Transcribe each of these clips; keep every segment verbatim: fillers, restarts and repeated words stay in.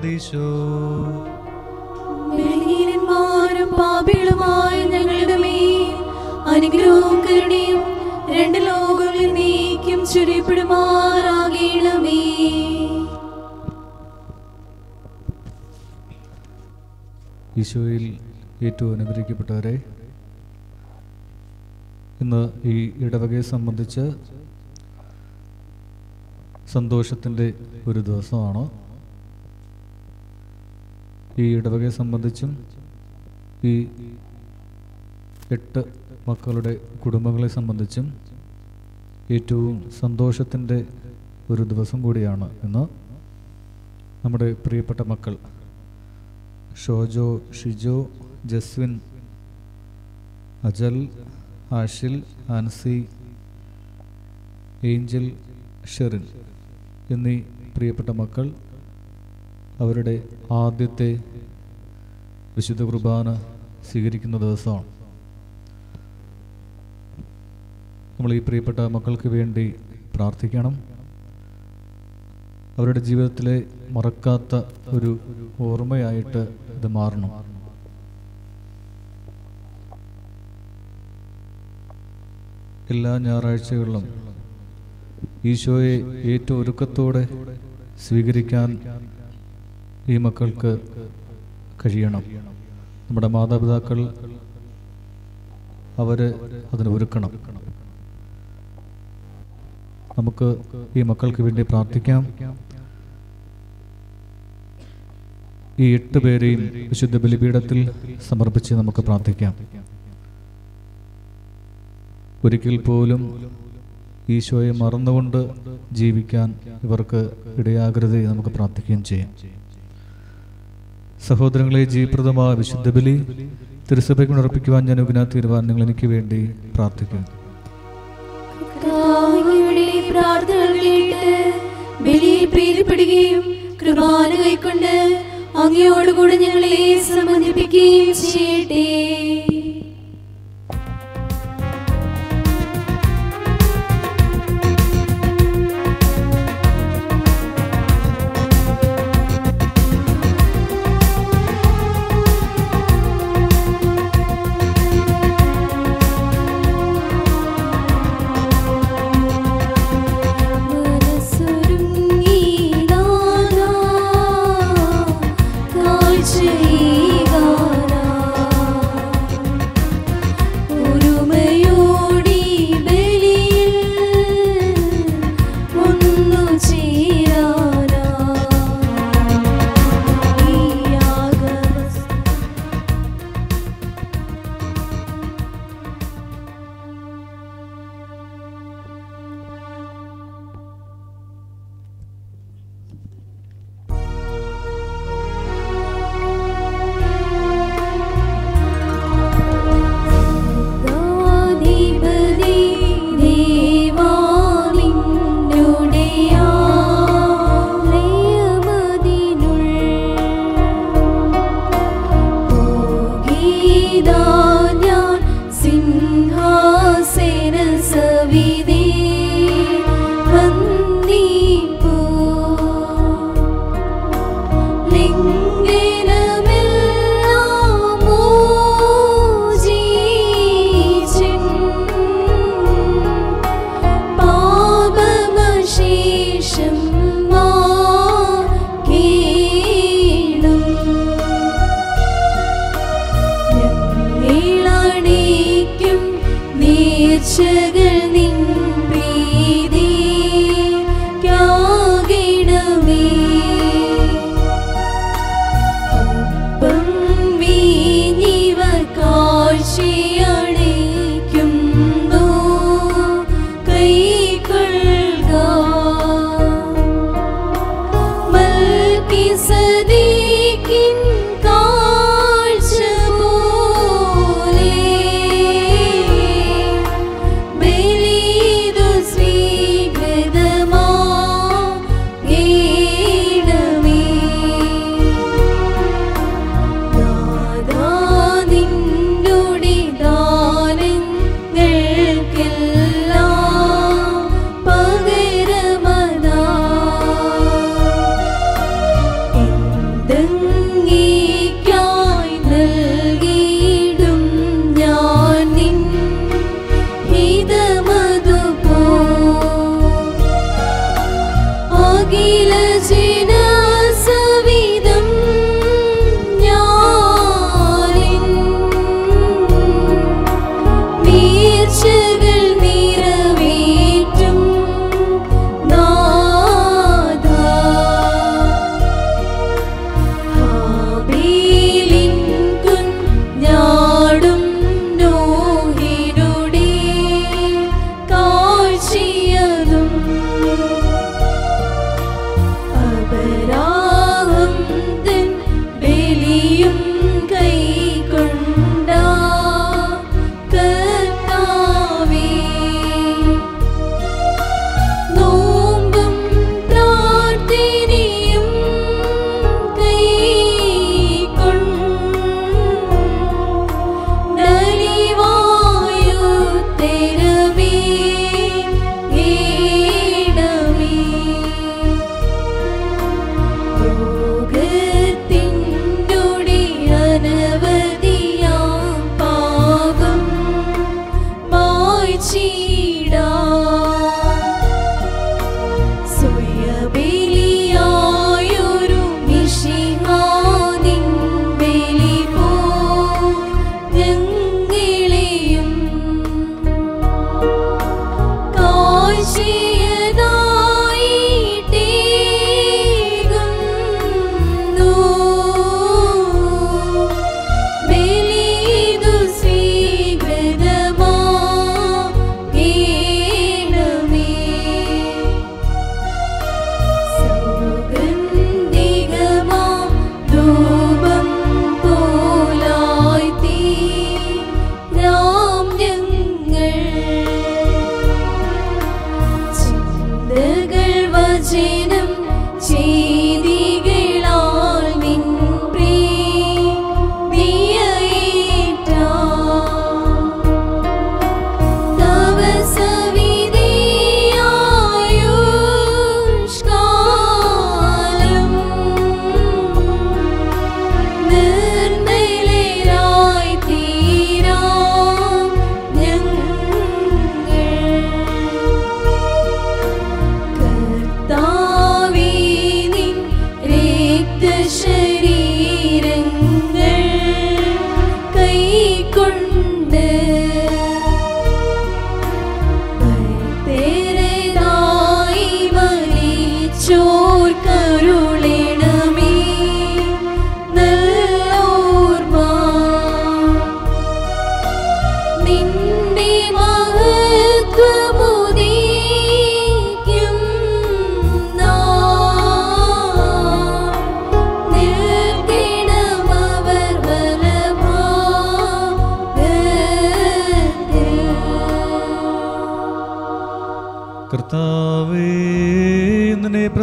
പാറദീശോ. ബലഹീനന്മാരും പാപികളുമായ ഞങ്ങളുടെ മേൽ അനുഗ്രഹവും കരുണയും രണ്ട് ലോകങ്ങളിൽ നീക്കും ചുരിപ്പെടുമാറാകണമേ. ഈശോയിൽ ഏറ്റവും അനുഗ്രഹിക്കപ്പെട്ടവരെ, ഇന്ന് ഈ ഇടവകയെ സംബന്ധിച്ച് സന്തോഷത്തിൻ്റെ ഒരു ദിവസമാണ്. ഈ ഇടവകയെ സംബന്ധിച്ചും ഈ എട്ട് മക്കളുടെ കുടുംബങ്ങളെ സംബന്ധിച്ചും ഏറ്റവും സന്തോഷത്തിൻ്റെ ഒരു ദിവസം കൂടിയാണ് ഇന്ന്. നമ്മുടെ പ്രിയപ്പെട്ട മക്കൾ ഷോജോ, ഷിജോ, ജസ്വിൻ, അജൽ, ആഷിൽ, ആൻസി, ഏഞ്ചൽ, ഷെറിൻ എന്നീ പ്രിയപ്പെട്ട മക്കൾ അവരുടെ ആദ്യത്തെ വിശുദ്ധ കുർബാന സ്വീകരിക്കുന്ന ദിവസമാണ്. നമ്മൾ ഈ പ്രിയപ്പെട്ട മക്കൾക്ക് വേണ്ടി പ്രാർത്ഥിക്കണം. അവരുടെ ജീവിതത്തിലെ മറക്കാത്ത ഒരു ഓർമ്മയായിട്ട് ഇത് മാറണം. എല്ലാ ഞായറാഴ്ചകളിലും ഈശോയെ ഏറ്റവും ഒരുക്കത്തോടെ സ്വീകരിക്കാൻ ഈ മക്കൾക്ക് കഴിയണം. നമ്മുടെ മാതാപിതാക്കൾ അവര് അതിന് ഒരുക്കണം. നമുക്ക് ഈ മക്കൾക്ക് വേണ്ടി പ്രാർത്ഥിക്കാം. ഈ എട്ട് പേരെയും വിശുദ്ധ ബലിപീഠത്തിൽ സമർപ്പിച്ച് നമുക്ക് പ്രാർത്ഥിക്കാം. ഒരിക്കൽ പോലും ഈശോയെ മറന്നുകൊണ്ട് ജീവിക്കാൻ ഇവർക്ക് ഇടയാകരുത് നമുക്ക് പ്രാർത്ഥിക്കുകയും ചെയ്യാം. സഹോദരങ്ങളെ, ജീവപ്രദമായ വിശുദ്ധ ബലി തിരുസഭയ്ക്ക് ഉറപ്പിക്കുവാൻ ഞാൻ ഉഗ്നാ തീരുവാൻ നിങ്ങൾ എനിക്ക് വേണ്ടി പ്രാർത്ഥിക്കുന്നു. കൃപാന കൈക്കൊണ്ട് അങ്ങയോടുകൂടെ ഞങ്ങളെ സംബന്ധിപ്പിക്കുകയും ചെയ്യട്ടെ. Be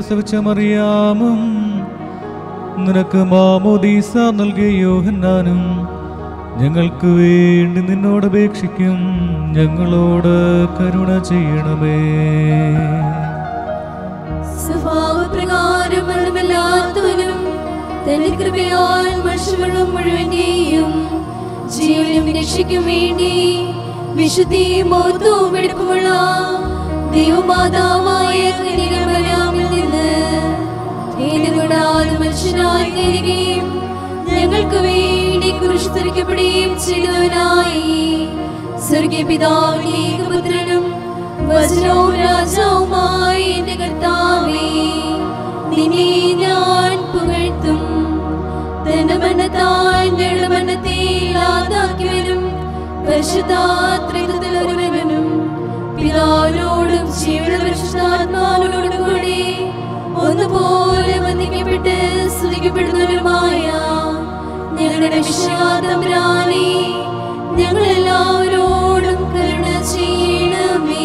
പ്രസവിച്ച മറിയാമും നിനക്ക് മാമോദീസ നൽകിയ യോഹന്നാനും ഞങ്ങൾക്ക് വേണ്ടി നിന്നോട് അപേക്ഷിക്കും. ഞങ്ങളോട് കരുണ ചെയ്യണമേ. സ്വഭാവപ്രകാരം മരണമില്ലാത്തവനും തന്റെ കൃപയാൽ മനുഷ്യവെള്ളം മുഴുവനെയും ജീവനും രക്ഷയ്ക്കും വേണ്ടി വിശുദ്ധിയും ബോധവും എടുപ്പുമുള്ള ദൈവമാതാവായ കന്യകമറിയാമിൽ നിന്ന് ഏതുകൂടാതെ മനുഷ്യനായി തീരുകയും ഞങ്ങൾക്ക് വേണ്ടി ക്രൂശിക്കപ്പെടുകയും ചെയ്തവനായി സ്വർഗീയ പിതാവിന്റെ ഏകപുത്രനും വചനവും രാജാവുമായി എന്റെ കർത്താവേ, നിന്നെ ഞാൻ പുകഴ്ത്തും. തന്റെ മരണത്താൽ ഞങ്ങളുടെ മരണത്തെ ഇല്ലാതാക്കിയവനും പരിശുദ്ധാത്രിത്വത്തിൽ ഒരുവനും പിതാവിനോടും ജീവനുള്ള പരിശുദ്ധാത്മാവിനോടും കൂടി ഒന്നുപോലെ വന്ദിക്കപ്പെട്ട് സ്തുതിക്കപ്പെടുന്നവരുമായ ഞങ്ങളുടെ വിശ്വാസതമ്പുരാനേ, ഞങ്ങളെല്ലാവരോടും കരുണ ചെയ്യണമേ.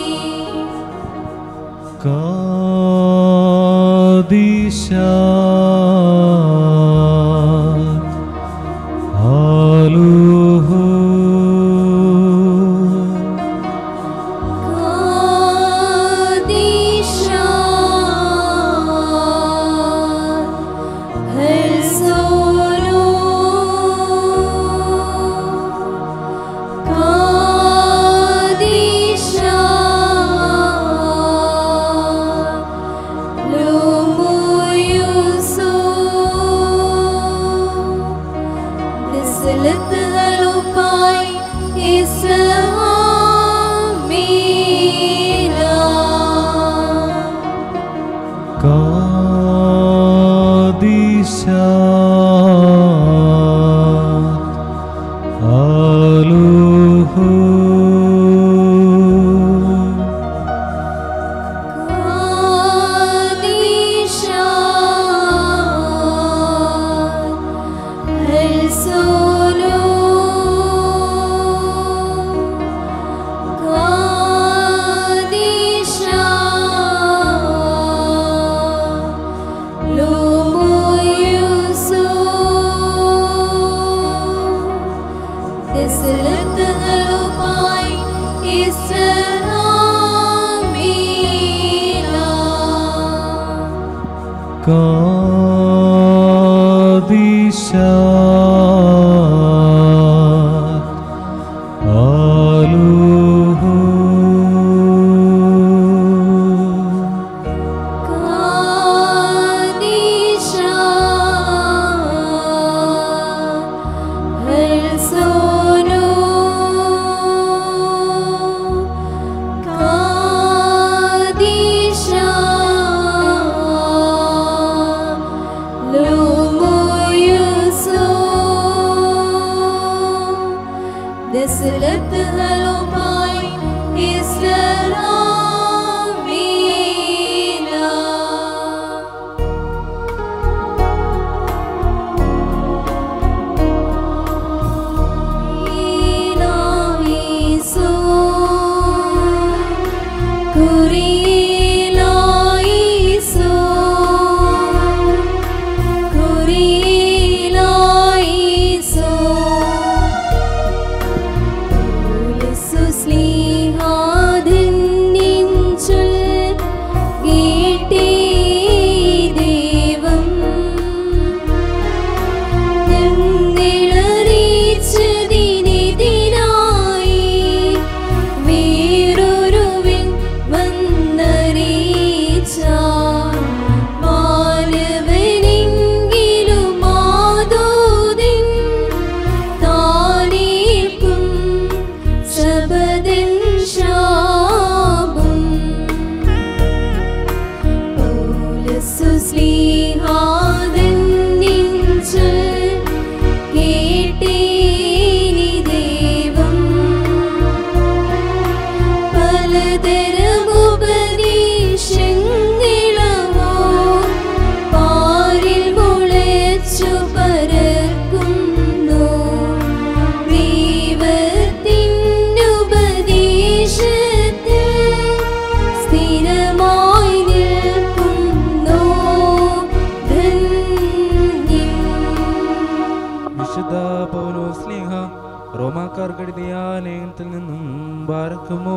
കാദീശ ആലൂഹു കാദീശ ഹെൽസോലോ കാദീശ ലോമോയുസോ ദസലത്തുകളുമായി ഇസ്ലാമീരാ കാദീശ ആലൂഹു കാദീശ ഹെൽസോലോ കാദീശ ലോമോയുസോ ദസലത്തുകളുമായി ഇസ്ലാമീരാ കാദീശ ആലൂഹു കാദീശ ഹെൽസോലോ കാദീശ ലോമോയുസോ വിശുദ്ധ പൗലോസ്ലീഹ റോമാക്കാർക്ക് എഴുതിയ ലേഖനത്തിൽ നിന്നും ബാരക്കുമോ.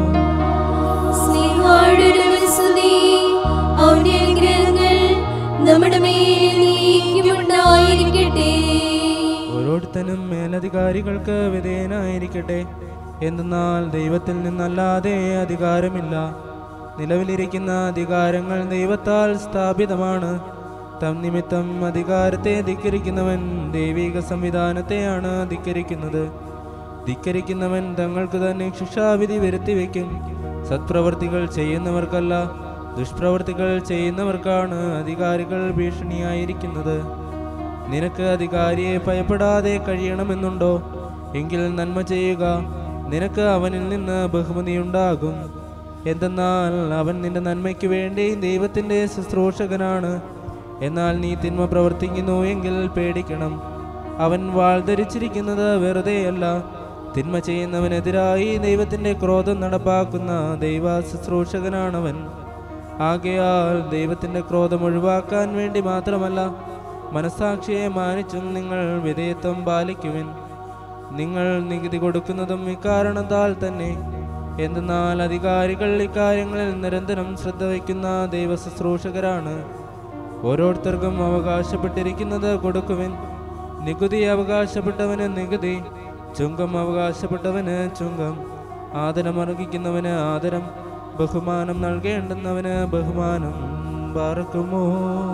ഓരോരുത്തനും മേലധികാരികൾക്ക് വിധേയനായിരിക്കട്ടെ. എന്തെന്നാൽ ദൈവത്തിൽ നിന്നല്ലാതെ അധികാരമില്ല. നിലവിലിരിക്കുന്ന അധികാരങ്ങൾ ദൈവത്താൽ സ്ഥാപിതമാണ്. തന്നിമിത്തം അധികാരത്തെ ധിക്കരിക്കുന്നവൻ ദൈവിക സംവിധാനത്തെയാണ് ധിക്കരിക്കുന്നത്. ധിക്കരിക്കുന്നവൻ തങ്ങൾക്ക് തന്നെ ശിക്ഷാവിധി വരുത്തിവെക്കും. സത്പ്രവർത്തികൾ ചെയ്യുന്നവർക്കല്ല, ദുഷ്പ്രവർത്തികൾ ചെയ്യുന്നവർക്കാണ് അധികാരികൾ ഭീഷണിയായിരിക്കുന്നത്. നിനക്ക് അധികാരിയെ ഭയപ്പെടാതെ കഴിയണമെന്നുണ്ടോ? എങ്കിൽ നന്മ ചെയ്യുക, നിനക്ക് അവനിൽ നിന്ന് ബഹുമതിയുണ്ടാകും. എന്തെന്നാൽ അവൻ നിന്റെ നന്മയ്ക്ക് വേണ്ടി ദൈവത്തിൻ്റെ ശുശ്രൂഷകനാണ്. എന്നാൽ നീ തിന്മ പ്രവർത്തിക്കുന്നു എങ്കിൽ പേടിക്കണം. അവൻ വാൾ ധരിച്ചിരിക്കുന്നത് വെറുതെയല്ല. തിന്മ ചെയ്യുന്നവനെതിരായി ദൈവത്തിൻ്റെ ക്രോധം നടപ്പാക്കുന്ന ദൈവ ശുശ്രൂഷകനാണവൻ. ആകയാൽ ദൈവത്തിൻ്റെ ക്രോധം ഒഴിവാക്കാൻ വേണ്ടി മാത്രമല്ല, മനസ്സാക്ഷിയെ മാനിച്ചും നിങ്ങൾ വിധേയത്വം പാലിക്കുവിൻ. നിങ്ങൾ നികുതി കൊടുക്കുന്നതും ഇക്കാരണത്താൽ തന്നെ. എന്തെന്നാൽ അധികാരികൾ ഇക്കാര്യങ്ങളിൽ നിരന്തരം ശ്രദ്ധ വയ്ക്കുന്ന ദൈവ ശുശ്രൂഷകരാണ്. ഓരോരുത്തർക്കും അവകാശപ്പെട്ടിരിക്കുന്നത് കൊടുക്കുവിൻ. നികുതി അവകാശപ്പെട്ടവന് നികുതി, ചുങ്കം അവകാശപ്പെട്ടവന് ചുങ്കം, ആദരം അർഹിക്കുന്നവന് ആദരം, ബഹുമാനം നൽകേണ്ടുന്നവന് ബഹുമാനം. ബാറക്കുമോ.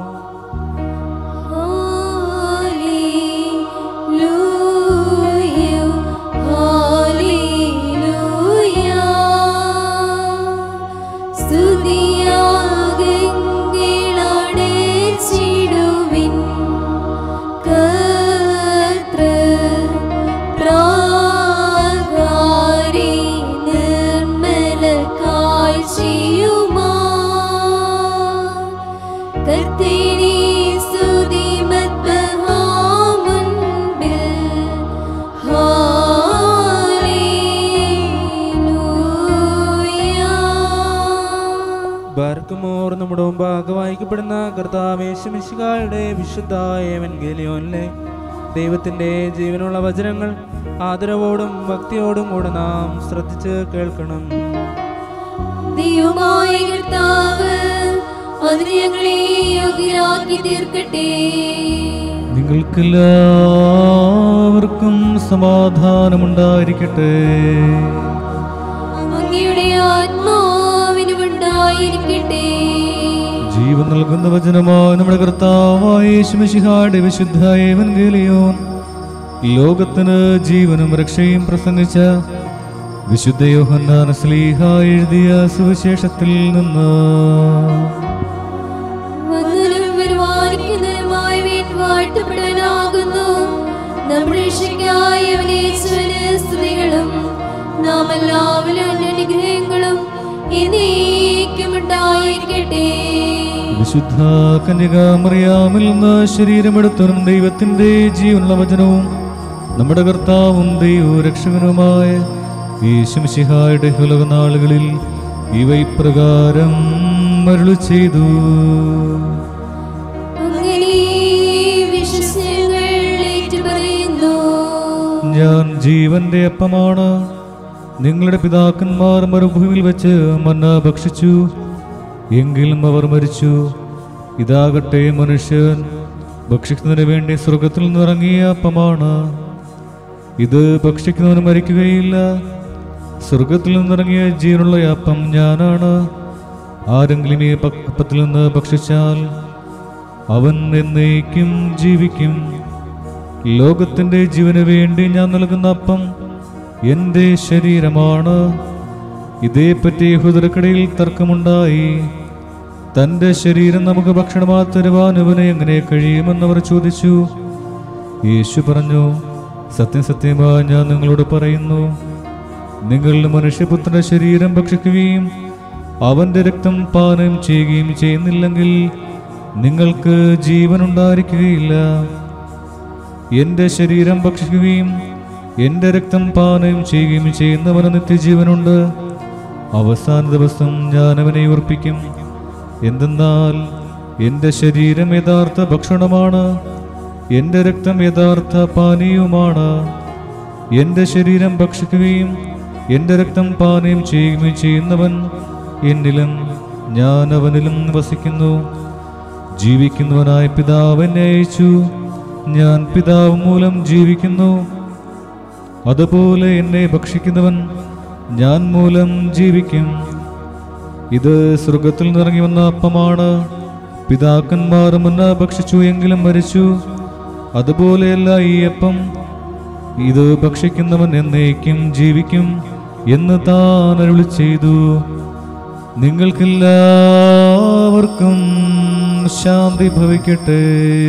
ബാർക്കുമോർ നമ്മുടെ മുമ്പാകെ വായിക്കപ്പെടുന്ന കർത്താവ് യേശുമിശിഹായുടെ വിശുദ്ധ എവൻഗേലിയോനിലെ ദൈവത്തിൻ്റെ ജീവനുള്ള വചനങ്ങൾ ആദരവോടും ഭക്തിയോടും കൂടെ നാം ശ്രദ്ധിച്ച് കേൾക്കണം. ദൈവമായ കർത്താവ് അതിനെ ഞങ്ങളെ യോഗ്യരാക്കി തീർക്കട്ടെ. നിങ്ങൾക്കെല്ലാവർക്കും സമാധാനമുണ്ടായിരിക്കട്ടെ. അങ്ങയുടെ ആത്മാവിനുമുണ്ടായിരിക്കട്ടെ. ജീവൻ നൽകുന്ന വചനമായ നമ്മുടെ കർത്താവായ യേശുമിശിഹായുടെ വിശുദ്ധ എവൻഗേലിയോൻ ലോകത്തിന് ജീവനും രക്ഷയും പ്രസംഗിച്ച വിശുദ്ധ യോഹന്നാൻ ശ്ലീഹ എഴുതിയ സുവിശേഷത്തിൽ നിന്ന്. നമ്മുടെ രക്ഷയ്ക്കായി അവനേശുവിന് സ്തുതികളും നാം എല്ലാവരും അനുഗ്രഹങ്ങളും എന്നേക്കും ഉണ്ടായിരിക്കട്ടെ. വിശുദ്ധ കന്യക മറിയാമിൽ നിന്ന് ശരീരമെടുത്തവനും ദൈവത്തിന്റെ ജീവനുള്ള വചനവും നമ്മുടെ കർത്താവും ദൈവരക്ഷകനുമായ യേശുമിശിഹായുടെ ഉലകനാളുകളിൽ ഇവ ഇപ്രകാരം അരുളി ചെയ്തു. ഞാൻ ജീവന്റെ അപ്പമാണ്. നിങ്ങളുടെ പിതാക്കന്മാർ മരുഭൂമിയിൽ വെച്ച് മന്ന ഭക്ഷിച്ചു, എങ്കിലും അവർ മരിച്ചു. ഇതാകട്ടെ മനുഷ്യൻ ഭക്ഷിക്കുന്നതിന് വേണ്ടി സ്വർഗത്തിൽ നിന്നിറങ്ങിയ അപ്പമാണ്. ഇത് ഭക്ഷിക്കുന്നവന് മരിക്കുകയില്ല. സ്വർഗത്തിൽ നിന്നിറങ്ങിയ ജീവനുള്ള അപ്പം ഞാനാണ്. ആരെങ്കിലും ഈ അപ്പത്തിൽ നിന്ന് ഭക്ഷിച്ചാൽ അവൻ എന്നേക്കും ജീവിക്കും. ലോകത്തിന്റെ ജീവന് വേണ്ടി ഞാൻ നൽകുന്ന അപ്പം എൻ്റെ ശരീരമാണ്. ഇതേപ്പറ്റി യഹൂദർക്കിടയിൽ തർക്കമുണ്ടായി. തൻ്റെ ശരീരം നമുക്ക് ഭക്ഷണമായി തരുവാൻ ഇവന് എങ്ങനെ കഴിയുമെന്നവർ ചോദിച്ചു. യേശു പറഞ്ഞു, സത്യം സത്യമായി ഞാൻ നിങ്ങളോട് പറയുന്നു, നിങ്ങൾ മനുഷ്യപുത്രന്റെ ശരീരം ഭക്ഷിക്കുകയും അവന്റെ രക്തം പാനം ചെയ്യുകയും ചെയ്യുന്നില്ലെങ്കിൽ നിങ്ങൾക്ക് ജീവൻ ഉണ്ടായിരിക്കുകയില്ല. എൻ്റെ ശരീരം ഭക്ഷിക്കുകയും എൻ്റെ രക്തം പാനം ചെയ്യുകയും ചെയ്യുന്നവന് നിത്യജീവനുണ്ട്. അവസാന ദിവസം ഞാൻ അവനെ ഉറപ്പിക്കും. എന്തെന്നാൽ എൻ്റെ ശരീരം യഥാർത്ഥ ഭക്ഷണമാണ്, എൻ്റെ രക്തം യഥാർത്ഥ പാനീയവുമാണ്. എൻ്റെ ശരീരം ഭക്ഷിക്കുകയും എൻ്റെ രക്തം പാനീയം ചെയ്യുകയും ചെയ്യുന്നവൻ എന്നിലും ഞാൻ അവനിലും വസിക്കുന്നു. ജീവിക്കുന്നവനായ പിതാവ് എന്നെ അയച്ചു. ഞാൻ പിതാവ് മൂലം ജീവിക്കുന്നു. അതുപോലെ എന്നെ ഭക്ഷിക്കുന്നവൻ ഞാൻ മൂലം ജീവിക്കും. ഇത് സ്വർഗത്തിൽ നിന്നിറങ്ങി വന്ന അപ്പമാണ്. പിതാക്കന്മാർ മുന്ന ഭക്ഷിച്ചു, എങ്കിലും മരിച്ചു. അതുപോലെയല്ല ഈ അപ്പം. ഇത് ഭക്ഷിക്കുന്നവൻ എന്നേക്കും ജീവിക്കും എന്ന് താൻ അരുളി ചെയ്തു. നിങ്ങൾക്കെല്ലാവർക്കും ശാന്തി ഭവിക്കട്ടെ.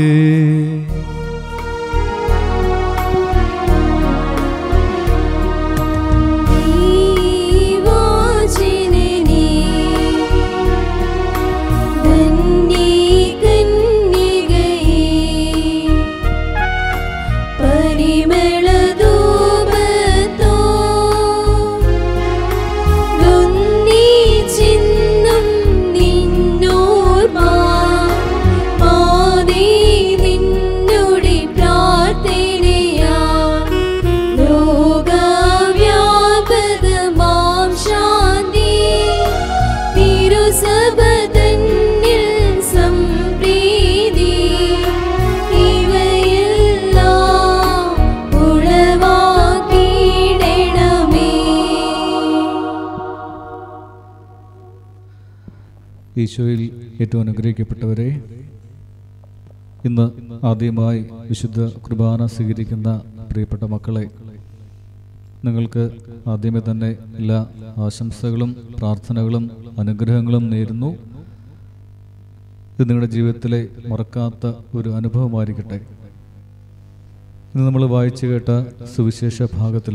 ഈശോയിൽ ഏറ്റവും അനുഗ്രഹിക്കപ്പെട്ടവരെ, ഇന്ന് ആദ്യമായി വിശുദ്ധ കുർബാന സ്വീകരിക്കുന്ന പ്രിയപ്പെട്ട മക്കളെ, നിങ്ങൾക്ക് ആദ്യമേ തന്നെ എല്ലാ ആശംസകളും പ്രാർത്ഥനകളും അനുഗ്രഹങ്ങളും നേരുന്നു. ഇത് നിങ്ങളുടെ ജീവിതത്തിലെ മറക്കാത്ത ഒരു അനുഭവമായിരിക്കട്ടെ. ഇന്ന് നമ്മൾ വായിച്ചു കേട്ട സുവിശേഷ ഭാഗത്തിൽ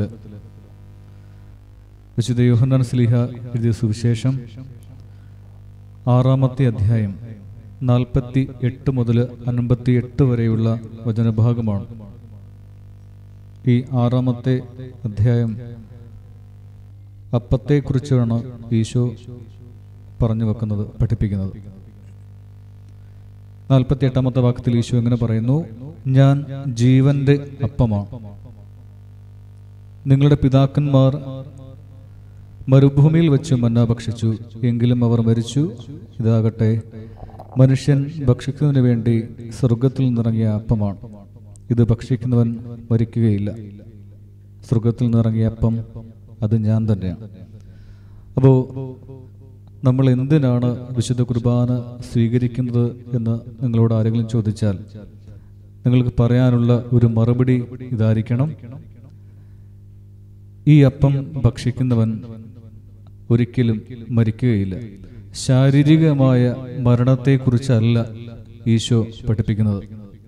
വിശുദ്ധ യോഹന്നാൻ ശ്ലീഹ എഴുതിയ സുവിശേഷം ആറാമത്തെ അധ്യായം നാൽപ്പത്തി എട്ട് മുതൽ അൻപത്തി എട്ട് വരെയുള്ള വചനഭാഗമാണ്. ഈ ആറാമത്തെ അധ്യായം അപ്പത്തെക്കുറിച്ചാണ് ഈശോ പറഞ്ഞു വെക്കുന്നത്, പഠിപ്പിക്കുന്നത്. നാൽപ്പത്തി എട്ടാമത്തെ വാക്യത്തിൽ ഈശോ എങ്ങനെ പറയുന്നു? ഞാൻ ജീവന്റെ അപ്പമാണ്. നിങ്ങളുടെ പിതാക്കന്മാർ മരുഭൂമിയിൽ വെച്ച് മന്ന ഭക്ഷിച്ചു, എങ്കിലും അവർ മരിച്ചു. ഇതാകട്ടെ മനുഷ്യൻ ഭക്ഷിക്കുന്നതിന് വേണ്ടി സ്വർഗത്തിൽ നിന്നിറങ്ങിയ അപ്പമാണ്. ഇത് ഭക്ഷിക്കുന്നവൻ മരിക്കുകയില്ല. സ്വർഗത്തിൽ നിന്നിറങ്ങിയ അപ്പം അത് ഞാൻ തന്നെയാണ്. അപ്പോൾ നമ്മൾ എന്തിനാണ് വിശുദ്ധ കുർബാന സ്വീകരിക്കുന്നത് എന്ന് നിങ്ങളോട് ആരെങ്കിലും ചോദിച്ചാൽ നിങ്ങൾക്ക് പറയാനുള്ള ഒരു മറുപടി ഇതായിരിക്കണം: ഈ അപ്പം ഭക്ഷിക്കുന്നവൻ ഒരിക്കലും മരിക്കുകയില്ല. ശാരീരികമായ മരണത്തെക്കുറിച്ചല്ല ഈശോ പഠിപ്പിക്കുന്നത്.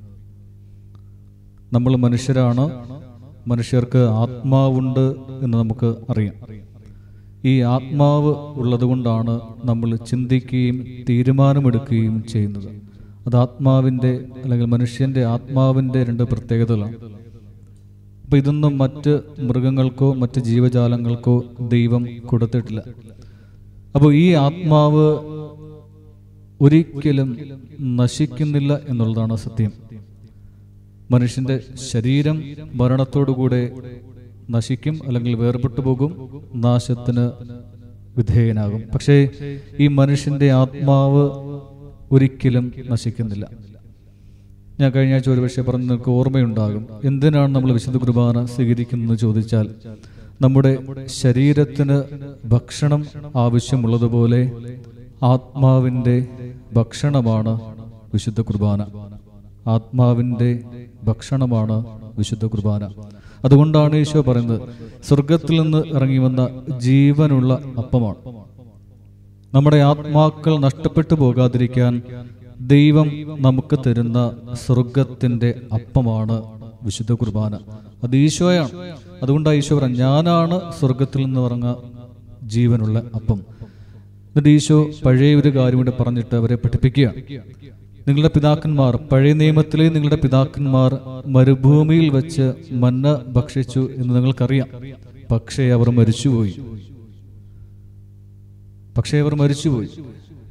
നമ്മൾ മനുഷ്യരാണ്, മനുഷ്യർക്ക് ആത്മാവുണ്ട് എന്ന് നമുക്ക് അറിയാം. ഈ ആത്മാവ് ഉള്ളതുകൊണ്ടാണ് നമ്മൾ ചിന്തിക്കുകയും തീരുമാനമെടുക്കുകയും ചെയ്യുന്നത്. അത് ആത്മാവിൻ്റെ അല്ലെങ്കിൽ മനുഷ്യൻ്റെ ആത്മാവിൻ്റെ രണ്ട് പ്രത്യേകതകളാണ്. അപ്പം ഇതൊന്നും മറ്റ് മൃഗങ്ങൾക്കോ മറ്റ് ജീവജാലങ്ങൾക്കോ ദൈവം കൊടുത്തിട്ടില്ല. അപ്പോൾ ഈ ആത്മാവ് ഒരിക്കലും നശിക്കുന്നില്ല എന്നുള്ളതാണ് സത്യം. മനുഷ്യൻ്റെ ശരീരം മരണത്തോടുകൂടെ നശിക്കും, അല്ലെങ്കിൽ വേർപെട്ടു പോകും, നാശത്തിന് വിധേയനാകും. പക്ഷേ ഈ മനുഷ്യൻ്റെ ആത്മാവ് ഒരിക്കലും നശിക്കുന്നില്ല. ഞാൻ കഴിഞ്ഞ ആഴ്ച ഒരു പക്ഷേ പറഞ്ഞ് നിങ്ങൾക്ക് ഓർമ്മയുണ്ടാകും. എന്തിനാണ് നമ്മൾ വിശുദ്ധ കുർബാന സ്വീകരിക്കുന്നതെന്ന് ചോദിച്ചാൽ, നമ്മുടെ ശരീരത്തിന് ഭക്ഷണം ആവശ്യമുള്ളതുപോലെ ആത്മാവിൻ്റെ ഭക്ഷണമാണ് വിശുദ്ധ കുർബാന. ആത്മാവിൻ്റെ ഭക്ഷണമാണ് വിശുദ്ധ കുർബാന. അതുകൊണ്ടാണ് ഈശോ പറയുന്നത് സ്വർഗത്തിൽ നിന്ന് ഇറങ്ങി വന്ന ജീവനുള്ള അപ്പമാണ്. നമ്മുടെ ആത്മാക്കൾ നഷ്ടപ്പെട്ടു പോകാതിരിക്കാൻ ദൈവം നമുക്ക് തരുന്ന സ്വർഗത്തിൻ്റെ അപ്പമാണ് വിശുദ്ധ കുർബാന. അത് ഈശോയാണ്. അതുകൊണ്ടാണ് ഈശോ പറഞ്ഞ ഞാനാണ് സ്വർഗത്തിൽ നിന്ന് ഇറങ്ങ ജീവനുള്ള അപ്പം. എന്നിട്ട് ഈശോ പഴയ ഒരു കാര്യം കൂടെ പറഞ്ഞിട്ട് അവരെ പഠിപ്പിക്കുകയാണ്. നിങ്ങളുടെ പിതാക്കന്മാർ, പഴയ നിയമത്തിലെ നിങ്ങളുടെ പിതാക്കന്മാർ മരുഭൂമിയിൽ വെച്ച് മന്ന ഭക്ഷിച്ചു എന്ന് നിങ്ങൾക്കറിയാം. പക്ഷേ അവർ മരിച്ചുപോയി. പക്ഷേ അവർ മരിച്ചുപോയി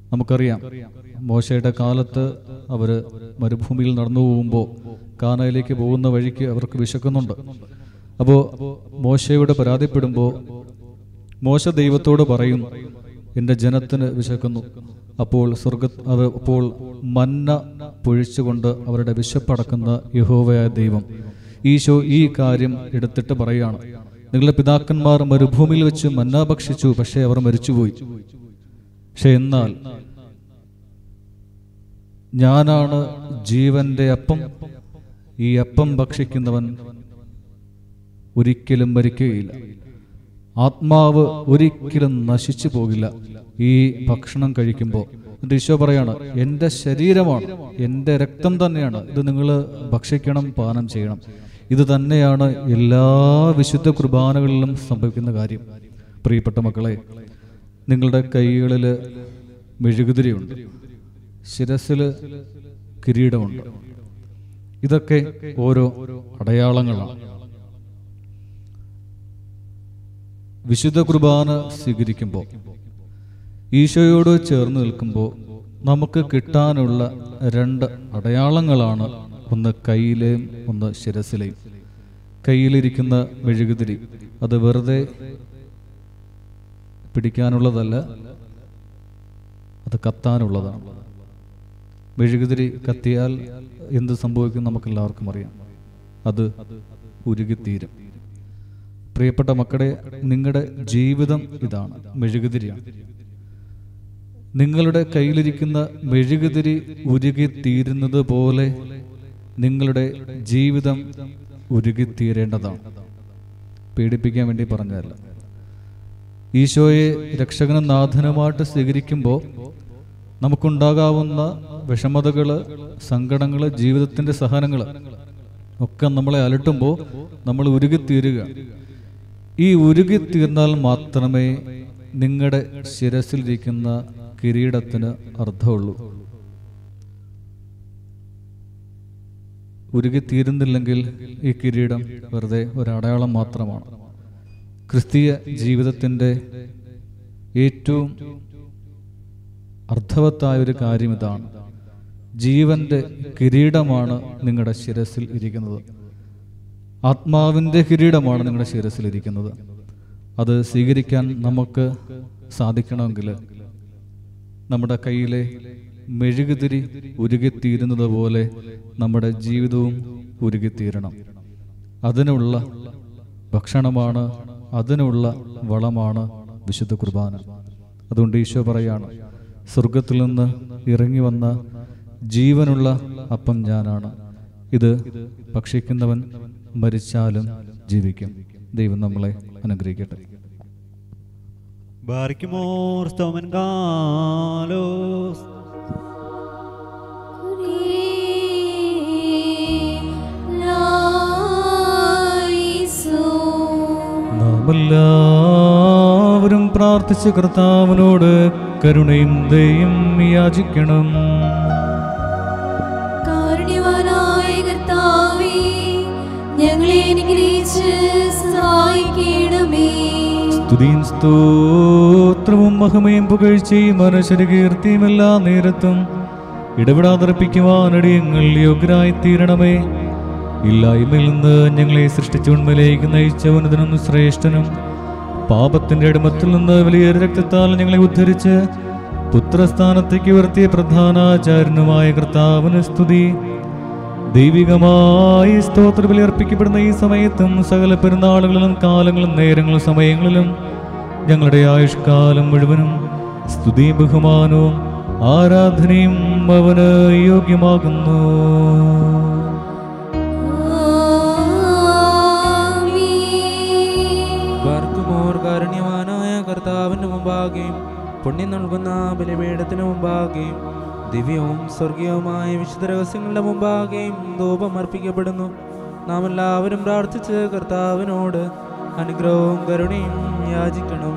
നമുക്കറിയാം, മോശയുടെ കാലത്ത് അവർ മരുഭൂമിയിൽ നടന്നു പോകുമ്പോൾ കാനായിലേക്ക് പോകുന്ന വഴിക്ക് അവർക്ക് വിശക്കുന്നുണ്ട്. അപ്പോൾ മോശയോട് പരാതിപ്പെടുമ്പോൾ മോശ ദൈവത്തോട് പറയും, എൻ്റെ ജനത്തിന് വിശക്കുന്നു. അപ്പോൾ സ്വർഗ അപ്പോൾ മന്ന പൊഴിച്ചുകൊണ്ട് അവരുടെ വിശപ്പടക്കുന്ന യഹോവയായ ദൈവം ഈശോ ഈ കാര്യം എടുത്തിട്ട് പറയുകയാണ്, നിങ്ങളുടെ പിതാക്കന്മാർ മരുഭൂമിയിൽ വെച്ച് മന്ന ഭക്ഷിച്ചു, പക്ഷേ അവർ മരിച്ചുപോയി. പക്ഷെ എന്നാൽ ഞാനാണ് ജീവന്റെ അപ്പം, ഈ അപ്പം ഭക്ഷിക്കുന്നവൻ ഒരിക്കലും മരിക്കുകയില്ല, ആത്മാവ് ഒരിക്കലും നശിച്ചു പോകില്ല ഈ ഭക്ഷണം കഴിക്കുമ്പോൾ. ഈശോ പറയാണ്, എൻ്റെ ശരീരമാണ്, എൻ്റെ രക്തം തന്നെയാണ്, ഇത് നിങ്ങൾ ഭക്ഷിക്കണം, പാനം ചെയ്യണം. ഇത് തന്നെയാണ് എല്ലാ വിശുദ്ധ കുർബാനകളിലും സംഭവിക്കുന്ന കാര്യം. പ്രിയപ്പെട്ട മക്കളെ, നിങ്ങളുടെ കൈകളിൽ മെഴുകുതിരിയുണ്ട്, ശിരസിൽ കിരീടമുണ്ട്. ഇതൊക്കെ ഓരോ അടയാളങ്ങളാണ്. വിശുദ്ധ കുർബാന സ്വീകരിക്കുമ്പോൾ, ഈശോയോട് ചേർന്ന് നിൽക്കുമ്പോൾ നമുക്ക് കിട്ടാനുള്ള രണ്ട് അടയാളങ്ങളാണ്, ഒന്ന് കയ്യിലെയും ഒന്ന് ശിരസിലെയും. കയ്യിലിരിക്കുന്ന മെഴുകുതിരി അത് വെറുതെ പിടിക്കാനുള്ളതല്ല, അത് കത്താനുള്ളതാണ്. മെഴുകുതിരി കത്തിയാൽ എന്ത് സംഭവിക്കും നമുക്കെല്ലാവർക്കും അറിയാം, അത് ഉരുകിത്തീരും. പ്രിയപ്പെട്ട മക്കളെ, നിങ്ങളുടെ ജീവിതം ഇതാണ്, മെഴുകുതിരിയാണ്. നിങ്ങളുടെ കയ്യിലിരിക്കുന്ന മെഴുകുതിരി ഉരുകിത്തീരുന്നത് പോലെ നിങ്ങളുടെ ജീവിതം ഉരുകിത്തീരേണ്ടതാണ്. പേടിപ്പിക്കാൻ വേണ്ടി പറഞ്ഞതല്ല. ഈശോയെ രക്ഷകനും നാഥനുമായിട്ട് സ്വീകരിക്കുമ്പോൾ നമുക്കുണ്ടാകാവുന്ന വിഷമതകൾ, സങ്കടങ്ങൾ, ജീവിതത്തിൻ്റെ സഹനങ്ങൾ ഒക്കെ നമ്മളെ അലട്ടുമ്പോൾ നമ്മൾ ഉരുകിത്തീരുക. ഈ ഉരുകിത്തീർന്നാൽ മാത്രമേ നിങ്ങളുടെ ശിരസിലിരിക്കുന്ന കിരീടത്തിന് അർത്ഥമുള്ളൂ. ഉരുകിത്തീരുന്നില്ലെങ്കിൽ ഈ കിരീടം വെറുതെ ഒരടയാളം മാത്രമാണ്. ക്രിസ്തീയ ജീവിതത്തിൻ്റെ ഏറ്റവും അർത്ഥവത്തായ ഒരു കാര്യം ഇതാണ്, ജീവന്റെ കിരീടമാണ് നിങ്ങളുടെ ശിരസിൽ ഇരിക്കുന്നത്. ആത്മാവിൻ്റെ കിരീടമാണ് നിങ്ങളുടെ ശിരസിൽ ഇരിക്കുന്നത്. അത് സ്വീകരിക്കാൻ നമുക്ക് സാധിക്കണമെങ്കിൽ നമ്മുടെ കയ്യിലെ മെഴുകുതിരി ഉരുകിത്തീരുന്നത് പോലെ നമ്മുടെ ജീവിതവും ഉരുകിത്തീരണം. അതിനുള്ള ഭക്ഷണമാണ്, അതിനുള്ള വളമാണ് വിശുദ്ധ കുർബാന. അതുകൊണ്ട് ഈശോ പറയാണ്, സ്വർഗത്തിൽ നിന്ന് ഇറങ്ങി വന്ന ജീവനുള്ള അപ്പം ഞാനാണ്, ഇത് ഭക്ഷിക്കുന്നവൻ മരിച്ചാലും ജീവിക്കും. ദൈവം നമ്മളെ അനുഗ്രഹിക്കട്ടെ. ബാരിക്കുമോർ സ്തോമൻ കാലോസ് നാമെല്ലാവരും പ്രാർത്ഥിച്ച് കർത്താവിനോട് കരുണയും ദയയും യാചിക്കണം. കാരുണ്യവാനായ കർത്താവേ, ഞങ്ങളെ അനുഗ്രഹിച്ച് സഹായിക്കണമേ. സ്തുതിയും സ്തോത്രവും മഹിമയും പുകഴ്ചയും മനുഷ്യരുടെ കീർത്തിയും എല്ലാ നേരത്തും ഇടപെടാതർപ്പിക്കുവാനടിയങ്ങൾ യോഗ്യരായി തീരണമേ. ഇല്ലായ്മയിൽ നിന്ന് ഞങ്ങളെ സൃഷ്ടിച്ച ഉണ്മയിലേക്ക് നയിച്ചവനതിനും ശ്രേഷ്ഠനും പാപത്തിന്റെ അടിമത്തിൽ നിന്ന് വലിയ രക്തത്താൽ ഞങ്ങളെ ഉദ്ധരിച്ച് പുത്രസ്ഥാനത്തേക്ക് ഉയർത്തിയ പ്രധാനാചാര്യനുമായ കർത്താവിന് സ്തുതി. ദൈവികമായി സ്തോത്ര ബലി അർപ്പിക്കപ്പെടുന്ന ഈ സമയത്തും സകല പെരുന്നാളുകളിലും കാലങ്ങളും നേരങ്ങളും സമയങ്ങളിലും ഞങ്ങളുടെ ആയുഷ്കാലം മുഴുവനും സ്തുതിയും ബഹുമാനവും ആരാധനയും അവന് യോഗ്യമാകുന്നു. കാരുണ്യവാനായ കർത്താവിന്റെ മുമ്പാകെയും പുണ്യം നൽകുന്ന ബലിപീഠത്തിന് മുമ്പാകെയും ദിവ്യവും സ്വർഗീയവുമായ വിശുദ്ധ രഹസ്യങ്ങളുടെ മുമ്പാകെയും ധൂപം അർപ്പിക്കപ്പെടുന്നു. നാം എല്ലാവരും പ്രാർത്ഥിച്ച് കർത്താവിനോട് അനുഗ്രഹവും കരുണയും യാചിക്കണം.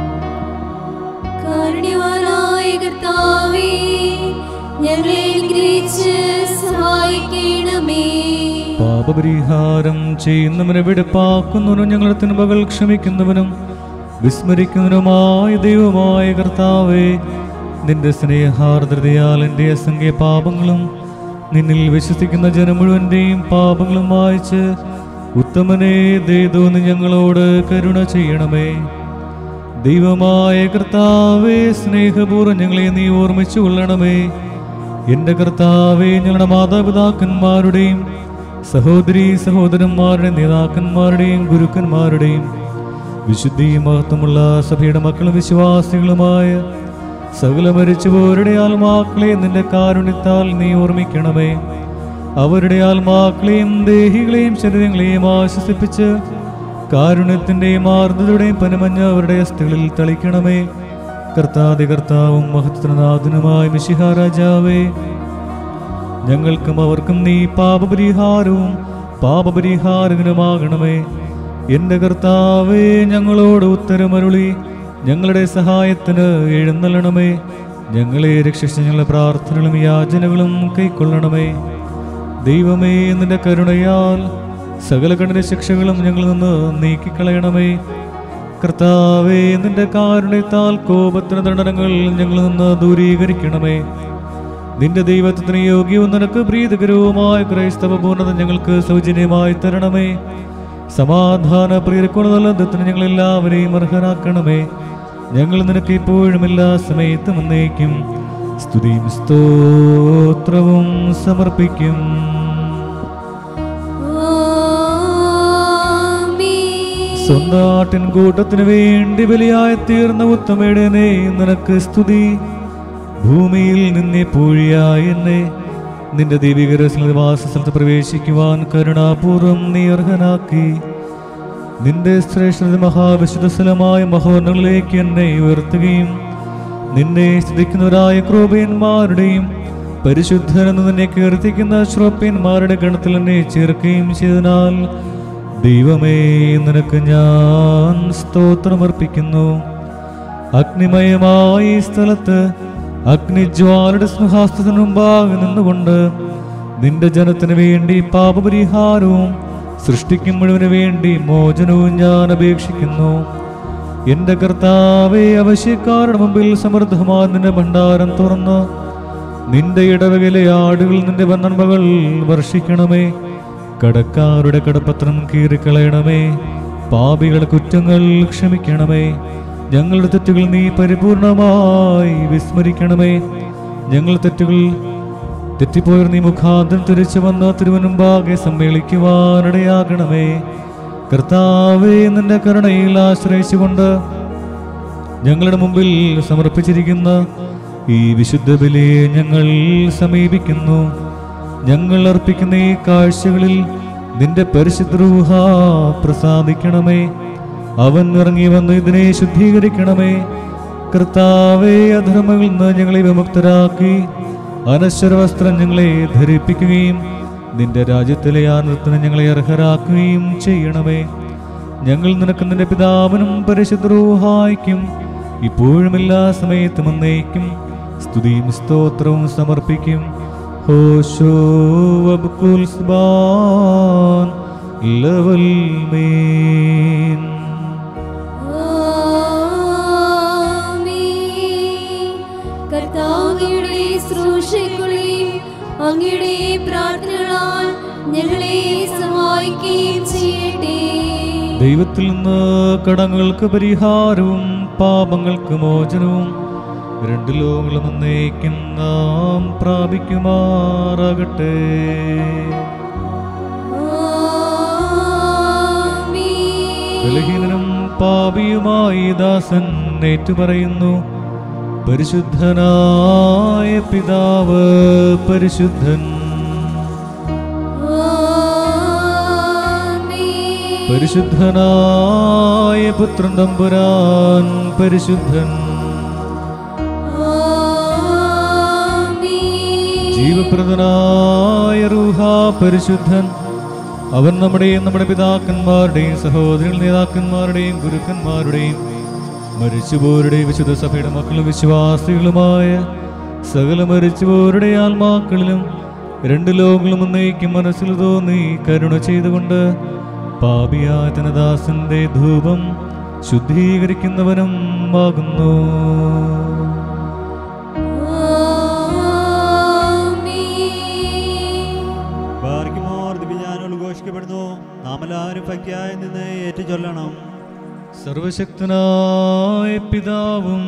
കാരുണ്യവാനായ കർത്താവേ, ഞങ്ങളെ അനുഗ്രഹിച്ച് സഹായിക്കണമേ. പാപപരിഹാരം ചെയ്യുന്നവനെ വെടിപ്പാക്കുന്നവനും ഞങ്ങളുടെ തിന്മകൾ ക്ഷമിക്കുന്നവനും വിസ്മരിക്കുന്നവനുമായ ദൈവമായ കർത്താവേ, നിന്റെ സ്നേഹാർദ്രതയാൽ എൻ്റെ അസംഖ്യ പാപങ്ങളും നിന്നിൽ വിശ്വസിക്കുന്ന ജനം മുഴുവൻ്റെയും പാപങ്ങളും വായിച്ച് ഉത്തമനെ ദയതോന്ന് ഞങ്ങളോട് കരുണ ചെയ്യണമേ. ദൈവമായ കർത്താവേ, സ്നേഹപൂർവ്വം ഞങ്ങളെ നീ ഓർമ്മിച്ചു കൊള്ളണമേ. എൻ്റെ കർത്താവേ, ഞങ്ങളുടെ മാതാപിതാക്കന്മാരുടെയും സഹോദരീ സഹോദരന്മാരുടെയും നേതാക്കന്മാരുടെയും ഗുരുക്കന്മാരുടെയും വിശുദ്ധിയും മഹത്വമുള്ള സഭയുടെ മക്കളും വിശ്വാസികളുമായ സകല മരിച്ചുപോരുടെ ആത്മാക്കളെ നിന്റെ കാരുണ്യത്താൽ നീ ഓർമ്മിക്കണമേ. അവരുടെ ആത്മാക്കളെയും ദേഹികളെയും ശരീരങ്ങളെയും ആശ്വസിപ്പിച്ച് കാരുണ്യത്തിൻ്റെയും ആർദ്രതയുടെയും പനമഞ്ഞ അവരുടെ അസ്ഥികളിൽ തളിക്കണമേ. കർത്താതി കർത്താവും മഹത്വനാഥനുമായ മിശിഹാ രാജാവേ, ഞങ്ങൾക്കും അവർക്കും നീ പാപപരിഹാരവും പാപപരിഹാരകനുമാകണമേ. എൻ്റെ കർത്താവേ, ഞങ്ങളോട് ഉത്തരമരുളി ഞങ്ങളുടെ സഹായത്തിന് എഴുന്നള്ളണമേ. ഞങ്ങളെ രക്ഷിച്ച ഞങ്ങളുടെ പ്രാർത്ഥനകളും യാചനകളും കൈക്കൊള്ളണമേ. ദൈവമേ, നിന്റെ കരുണയാൽ സകല കഠിന ശിക്ഷകളും ഞങ്ങളിൽ നിന്ന് നീക്കിക്കളയണമേ. കർത്താവേ, നിന്റെ കാരുണ്യത്താൽ കോപത്തിന് ദണ്ഡനങ്ങൾ ഞങ്ങളിൽ നിന്ന് ദൂരീകരിക്കണമേ. നിന്റെ ദൈവത്തിന് യോഗ്യവും നിനക്ക് പ്രീതികരവുമായ ക്രൈസ്തവ പൂർണ്ണത ഞങ്ങൾക്ക് സൗജന്യമായി തരണമേ. സമാധാന പ്രിയർക്കുള്ള ബന്ധത്തിന് ഞങ്ങളെല്ലാവരെയും അർഹരാക്കണമേ. ഞങ്ങൾ നിനക്ക് ഇപ്പോഴും എല്ലാ സമയത്തും എന്നേക്കും സ്തുതിയും സ്തോത്രവും സമർപ്പിക്കും. സ്വന്താട്ടിൻ കൂട്ടത്തിന് വേണ്ടി ബലിയായി തീർന്ന ഉത്തമയുടെ നിനക്ക് സ്തുതി. ഭൂമിയിൽ നിന്നെ പൂഴിയായ എന്നെ നിന്റെ ദൈവിക വാസസ്ഥലത്ത് പ്രവേശിക്കുവാൻ കരുണാപൂർവം നീ അർഹനാക്കി. നിന്റെ ശ്രേഷ്ഠ മഹാവിശുദ്ധ സ്ഥലമായ മഹോന്നതങ്ങളിലേക്ക് എന്നെ ഉയർത്തുകയും നിന്നെ സ്തുതിക്കുന്നവരായ ക്രോപയന്മാരുടെയും പരിശുദ്ധനെന്ന് നിന്നെ കീർത്തിക്കുന്ന ശ്രോപ്യന്മാരുടെ ഗണത്തിൽ എന്നെ ചേർക്കുകയും ചെയ്തതിനാൽ ദൈവമേ, നിനക്ക് ഞാൻ സ്തോത്രമർപ്പിക്കുന്നു. അഗ്നിമയമായ ഈ സ്ഥലത്ത് അഗ്നിജ്വാലയുടെ സിംഹാസനത്തിനു മുമ്പാകെ നിന്നുകൊണ്ട് നിന്റെ ജനത്തിന് വേണ്ടി പാപപരിഹാരവും സൃഷ്ടിക്കും മുഴുവന് വേണ്ടി മോചനവും ഞാൻ അപേക്ഷിക്കുന്നു. എൻ്റെ കർത്താവേ, അവശ്യക്കാരുടെ മുമ്പിൽ സമൃദ്ധമായ നിന്റെ ഭണ്ഡാരം തുറന്ന് നിന്റെ ഇടവകയിലെ ആടുകൾ നിന്റെ നന്മകൾ വർഷിക്കണമേ. കടക്കാരുടെ കടപ്പത്രം കീറിക്കളയണമേ. പാപികളുടെ കുറ്റങ്ങൾ ക്ഷമിക്കണമേ. ഞങ്ങളുടെ തെറ്റുകൾ നീ പരിപൂർണമായി വിസ്മരിക്കണമേ. ഞങ്ങളുടെ തെറ്റുകൾ തെറ്റിപ്പോയർ നീ മുഖാന്തരം തിരിച്ചു വന്ന തിരുവനുമ്പാകെ സമ്മേളിക്കുവാനിടയാകണമേ. കർത്താവേ, നിന്റെ കരുണയിൽ ആശ്രയിച്ചുകൊണ്ട് ഞങ്ങളുടെ മുമ്പിൽ സമർപ്പിച്ചിരിക്കുന്ന ഈ വിശുദ്ധ ബലിയെ ഞങ്ങൾ സമീപിക്കുന്നു. ഞങ്ങൾ അർപ്പിക്കുന്ന ഈ കാഴ്ചകളിൽ നിന്റെ പരിശുദ്ധ റൂഹ പ്രസാദിക്കണമേ. അവൻ ഇറങ്ങി വന്ന് ഇതിനെ ശുദ്ധീകരിക്കണമേ. കർത്താവേ, അധർമ്മങ്ങളിൽ നിന്ന് ഞങ്ങളെ വിമുക്തരാക്കി അനശ്വര വസ്ത്രം ഞങ്ങളെ ധരിപ്പിക്കുകയും നിന്റെ രാജ്യത്തിലെ ആനന്ദത്തിന് ഞങ്ങളെ അർഹരാക്കുകയും ചെയ്യണമേ. ഞങ്ങൾ നിനക്ക് നിന്റെ പിതാവിനും പരിശുദ്ധ റൂഹായ്ക്കും ഇപ്പോഴും എല്ലാ സമയത്തും എന്നേക്കും സ്തുതിയും സ്തോത്രവും സമർപ്പിക്കും. ഹോശോ വബ്കുൽ സ്ബാൻ ലവൽ മീൻ. കർത്താവിയുടെ ശുശ്രൂഷകളെയും അങ്ങയുടെ പ്രാർത്ഥനകളാൽ ഞങ്ങളെ സഹായിക്കുകയും ചെയ്യട്ടെ. ദൈവത്തിൽ നിന്ന് കടങ്ങൾക്ക് പരിഹാരവും പാപങ്ങൾക്ക് മോചനവും രണ്ട് ലോകങ്ങളും എന്നേക്കും നാം പ്രാപിക്കുമാറാകട്ടെ. ബലഹീനനും പാപിയുമായി ദാസൻ ഏറ്റുപറയുന്നു, പരിശുദ്ധനായ പിതാവ് പരിശുദ്ധൻ, പരിശുദ്ധനായ പുത്രൻ തമ്പുരാൻ പരിശുദ്ധൻ, ജീവപ്രദനായ റൂഹ പരിശുദ്ധൻ. അവൻ നമ്മുടെയും നമ്മുടെ പിതാക്കന്മാരുടെയും സഹോദരങ്ങൾ നേതാക്കന്മാരുടെയും ഗുരുക്കന്മാരുടെയും മരിച്ചുപോരുടെയും വിശുദ്ധ സഭയുടെ മക്കളും വിശ്വാസികളുമായ സകല മരിച്ചുപോരുടെ ആത്മാക്കളിലും രണ്ട് ലോകങ്ങളും എന്നേക്കും മനസ്സിൽ തോന്നി കരുണ ചെയ്തുകൊണ്ട് പാപിയായ ദാസന്റെ ധൂപം ശുദ്ധീകരിക്കുന്നവനും ആകുന്നു. സമർപ്പിക്കുന്നു. നാം എല്ലാവരും ഭക്തിയായി നിന്ന് ഏറ്റുചൊല്ലണം. സർവശക്തനായ പിതാവും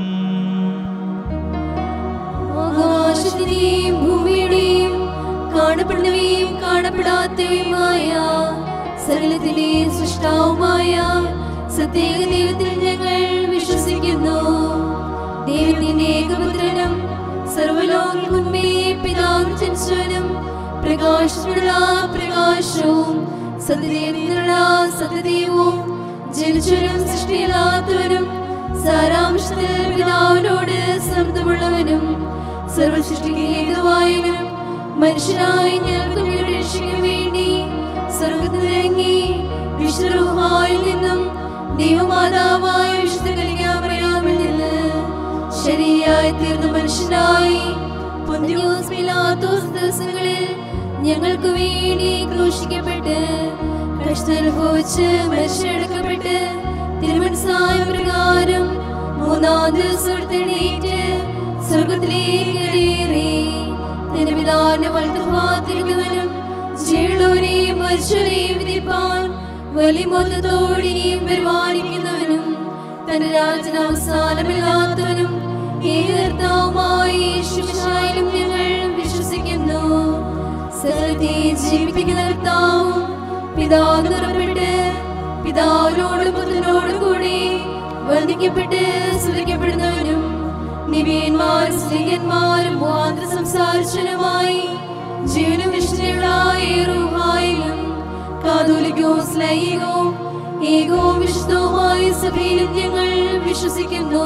ആകാശത്തിന്റെയും ഭൂമിയുടെയും കാണപ്പെടുന്നവയും കാണപ്പെടാത്തവയുമായ സകലത്തിന്റെയും സൃഷ്ടാവുമായ സത്യേക ദൈവത്തിൽ ഞങ്ങൾ വിശ്വസിക്കുന്നു. ദൈവത്തിന്റെ ഏകപുത്രനും സർവ്വലോകങ്ങൾക്കും മുമ്പേ പിതാവും ജനിച്ചവനും പ്രകാശത്തിനുള്ള പ്രകാശവും സത്യദൈവത്തിനുള്ള സത്യദൈവവും ജനിച്ചവനും സൃഷ്ടിയില്ലാത്തവനും സാരാംശത്തിൽ പിതാവിനോട് സമത്വമുള്ളവനും സർവസൃഷ്ടിക്ക് ഹേതുവായവനും മനുഷ്യനായി ഞങ്ങൾക്ക് വേണ്ടി രക്ഷയ്ക്ക് വേണ്ടി സ്വർഗ്ഗത്തിൽ ഇറങ്ങി വിശുദ്ധ റൂഹായിൽ നിന്നും ദൈവമാതാവായ വിശുദ്ധ കന്യകാമറിയാമിൽ നിന്ന് ശരീരയായി തീർന്ന മനുഷ്യനായി പൊന്തിയോസ് പീലാത്തോസ് ദിവസങ്ങളിൽ ഞങ്ങൾക്ക് വേണ്ടി ക്രൂശിക്കപ്പെട്ട് കഷ്ടമനുഭവിച്ച് മരിച്ചെടുക്കപ്പെട്ട് തിരുമനസ്സായ പ്രകാരം മൂന്നാം ദിവസം എഴുന്നേറ്റ് സ്വർഗ്ഗത്തിലേക്ക് കയറി തന്റെ പിതാവിന്റെ വലത്തുഭാഗത്തിരിക്കുന്നവനും ജീവനുള്ളവരെയും മരിച്ചവരെയും വിധിപ്പാൻ വലിയ മൊത്തത്തോടെയും പരിപാലിക്കുന്നവനും തന്റെ രാജ്യത്തിന് അവസാനമില്ലാത്തവനും ഏകർത്താവുമായ യേശുമിശിഹായിലും ഞങ്ങൾ വിശ്വസിക്കുന്നു. സകലത്തെ ജീവിപ്പിക്കുന്ന കർത്താവും പിതാവ് നിറപ്പെട്ട് പിതാവിനോടും പുത്രനോടും കൂടി വന്ദിക്കപ്പെട്ട് സ്തുതിക്കപ്പെടുന്നവനും നിബിയന്മാരും സ്ത്രീയന്മാരും മുഖാന്തര സംസാരിച്ചവനുമായി ജീവനും വിശുദ്ധയുള്ളായ റൂഹായിലും കാതോലികവും സ്ലൈകവും ഏകവും വിശുദ്ധവുമായ സഭയിലും ഞങ്ങൾ വിശ്വസിക്കുന്നു.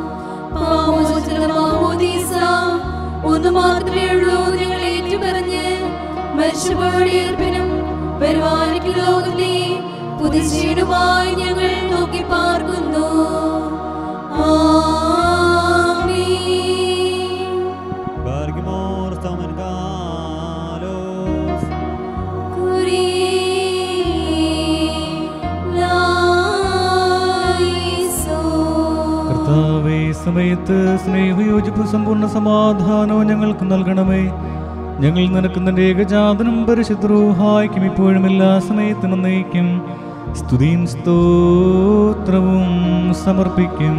മാമോദീസ ഒന്ന് മാത്രമേ ഉള്ളൂ ഞങ്ങൾ ഏറ്റുപറഞ്ഞ് മരിച്ചവരുടെ ഉയർപ്പിനും വരുവാനിക്കുന്ന ലോകത്തെ പുതുജീവനുമായി ഞങ്ങൾ നോക്കി പാർക്കുന്നു. Bargimor Stamangalos കർത്താവേ, സമയത്ത് സ്നേഹയോജിപ്പ് സമ്പൂർണ്ണ സമാധാനവും ഞങ്ങൾക്ക് നൽകണമേ. ഞങ്ങൾ നിനക്ക് നിന്റെ ഏകജാതനും പരിശുദ്ധ റൂഹായ്ക്കും ഇപ്പോഴും എല്ലാ സമയത്തും എന്നേക്കും സ്തുതിയും സ്തോത്രവും സമർപ്പിക്കും.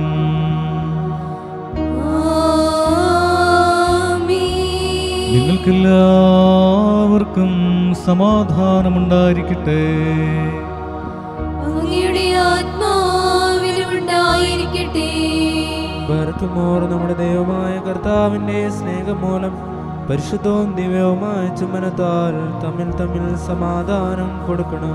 നിങ്ങൾക്കെല്ലാവർക്കും സമാധാനമുണ്ടായിരിക്കട്ടെ. അങ്ങയുടെ ആത്മാവിലുണ്ടായിരിക്കട്ടെ. ബർക്കുമോർ നമ്മുടെ ദൈവമായ കർത്താവിന്റെ സ്നേഹം മൂലം പരിശുദ്ധവും ദിവ്യവുമായ ചുമനത്താൽ തമ്മിൽ തമ്മിൽ സമാധാനം കൊടുക്കണം.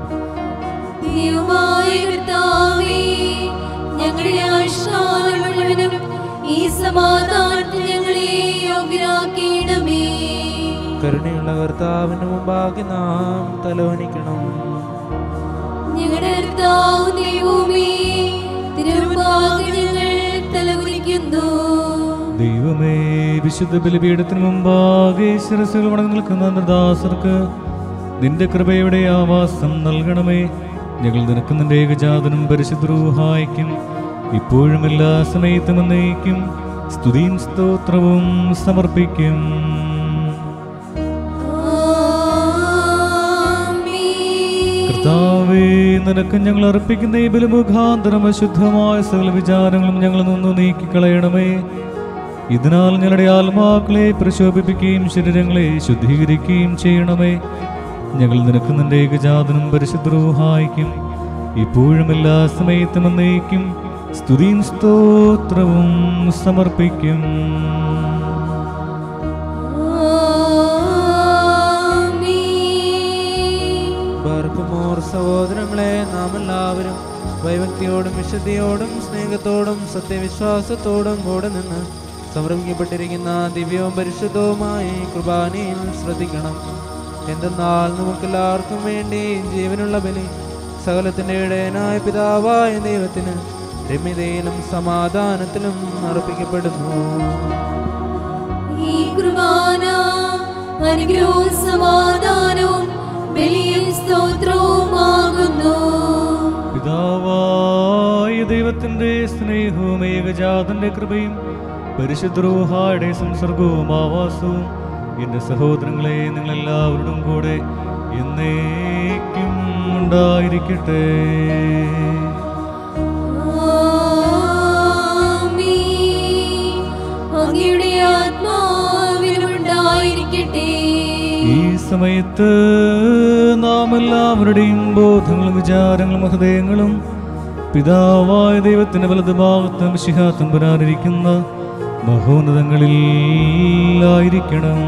ദൈവമായ കർത്താവേ, ഞങ്ങളുടെ ആയുഷ്കാലം മുഴുവനും ഈ സമാധാനത്തിൽ ഞങ്ങളെ യോഗ്യരാക്കണമേ. കരുണയുള്ള കർത്താവിന് മുമ്പാകെ നാം തലോനിക്കണം. ഞങ്ങളുടെ കർത്താവ് ദൈവമേ, തിരുമുമ്പാകെ ഞങ്ങൾ തലകുനിക്കുന്നു. ദൈവമേ, വിശുദ്ധ ബലിപീഠത്തിന് മുമ്പാകെ ശിരസുകൾ വണങ്ങി നിൽക്കുന്ന ദാസർക്ക് നിന്റെ കൃപയുടെ ആവാസം നൽകണമേ. ഞങ്ങൾ നിനക്ക് നിന്റെ ഏകജാതനും പരിശുദ്ധ റൂഹായ്ക്കും ഇപ്പോഴും എല്ലാ സമയത്തും എന്നേക്കും സ്തുതിയും സ്തോത്രവും സമർപ്പിക്കും. കർത്താവേ, നിനക്ക് ഞങ്ങൾ അർപ്പിക്കുന്ന ഈ ബലിമുഖാന്തരം അശുദ്ധമായ സകല വിചാരങ്ങളും ഞങ്ങൾ നിന്ന് നീക്കിക്കളയണമേ. ഇതിനാൽ ഞങ്ങളുടെ ആത്മാക്കളെ പ്രശോഭിപ്പിക്കുകയും ശരീരങ്ങളെ ശുദ്ധീകരിക്കുകയും ചെയ്യണമേ. ഞങ്ങൾ നിനക്ക് നിന്റെ ഏകജാതനും പരിശുദ്ധ റൂഹായ്ക്കും ഇപ്പോഴും എല്ലാ സമയത്തും എന്നേക്കും സ്തുതിയും സ്തോത്രവും സമർപ്പിക്കും. ബർക്കുമോർ സഹോദരങ്ങളെ, നാം എല്ലാവരും വൈഭക്തിയോടും വിശുദ്ധിയോടും സ്നേഹത്തോടും സത്യവിശ്വാസത്തോടും കൂടെ നിന്ന് സമർപ്പിക്കപ്പെട്ടിരിക്കുന്ന ദിവ്യവും പരിശുദ്ധവുമായി കുർബാനയിൽ ശ്രദ്ധിക്കണം. എന്തെന്നാൽ നമുക്കെല്ലാവർക്കും വേണ്ടി ജീവനുള്ള ബലി സകലത്തിൻ്റെ ഇടയനായ പിതാവായ ദൈവത്തിന് രമ്യതയിലും സമാധാനത്തിലും അർപ്പിക്കപ്പെടുന്നു. ഈ കുർബാന അനുഗ്രഹവും സമാധാനവും ബലിയും സ്തോത്രവുമാകുന്നു. പിതാവായ ദൈവത്തിന്റെ സ്നേഹവും ഏകജാതന്റെ കൃപയും പരിശുദ്ധ റൂഹായുടെ സംസർഗവും ആവാസവും എന്റെ സഹോദരങ്ങളെ നിങ്ങളെല്ലാവരോടും കൂടെ എന്നേക്കും ഉണ്ടായിരിക്കട്ടെ. അങ്ങയുടെ ആത്മാവിലും ഉണ്ടായിരിക്കട്ടെ. ഈ സമയത്ത് നാം എല്ലാവരുടെയും ബോധങ്ങളും വിചാരങ്ങളും ഹൃദയങ്ങളും പിതാവായ ദൈവത്തിന്റെ വലതുഭാഗത്തും മിശിഹാത്തും വരാനിരിക്കുന്ന മഹോന്നതങ്ങളിൽ ആയിരിക്കണം.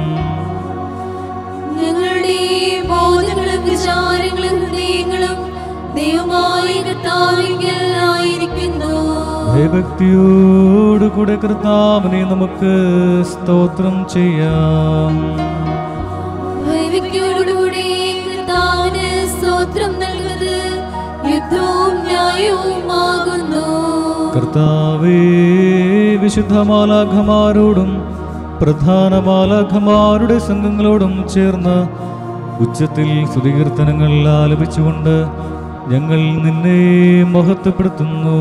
ഞങ്ങളുടെ ബോധങ്ങളും വിചാരങ്ങളും ഹൃദയങ്ങളും ദൈവമായ കർത്താവിങ്കൽ ആയിരിക്കുന്നു. ഭയഭക്തിയോടുകൂടെ കർത്താവിനെ നമുക്ക് സ്തോത്രം ചെയ്യാം. ഭയഭക്തിയോടുകൂടി കർത്താവിന് സ്തോത്രം നൽകുന്നത് യുദ്ധവും ന്യായവുമാകുന്നു. കർത്താവേ, വിശുദ്ധ മാലാഖമാരോടും പ്രധാന മാലാഖമാരുടെ സംഘങ്ങളോടും ചേർന്ന് ഉച്ചത്തിൽ സ്തുതികീർത്തനങ്ങൾ ആലപിച്ചുകൊണ്ട് ഞങ്ങൾ നിന്നെ മഹത്വപ്പെടുത്തുന്നു.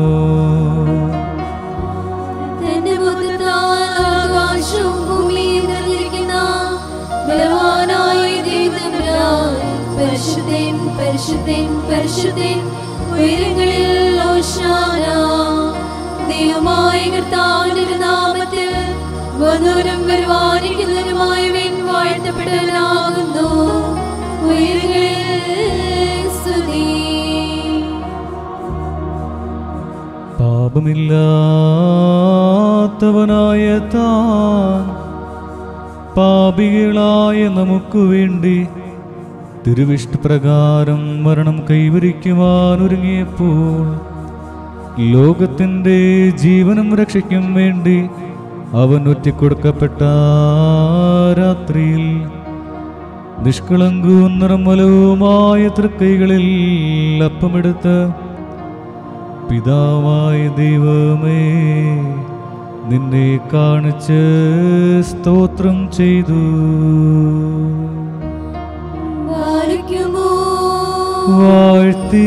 തന്റെ മുഖത്താൽ ആകാശവും ഭൂമിയും നിറഞ്ഞിരിക്കുന്ന ബലവാനായ ദൈവതമ്പുരാൻ, പരിശുദ്ധൻ പരിശുദ്ധൻ പരിശുദ്ധൻ, ഉയരങ്ങളിൽ ഹോശാന. ദൈവമായ കർത്താവിന്റെ നാമത്തിൽ വന്നവനും വരുവാനിരിക്കുന്നവനുമായവൻ വാഴ്ത്തപ്പെട്ടവനാകുന്നു. ഉയരങ്ങളിൽ സ്തുതി. പാപമില്ലാത്തവനായ താൻ പാപികളായ നമുക്ക് വേണ്ടി തിരുവിഷ്ടപ്രകാരം മരണം കൈവരിക്കുവാൻ ഒരുങ്ങിയപ്പോൾ ലോകത്തിൻ്റെ ജീവനും രക്ഷയ്ക്കും വേണ്ടി അവൻ ഒറ്റിക്കൊടുക്കപ്പെട്ട രാത്രിയിൽ നിഷ്കളങ്കവും നിർമ്മലവുമായ തൃക്കൈകളിൽ അപ്പമെടുത്ത് പിതാവായ ദൈവമേ നിന്നെ കാണിച്ച് സ്തോത്രം ചെയ്തു. വാഴ്ത്തി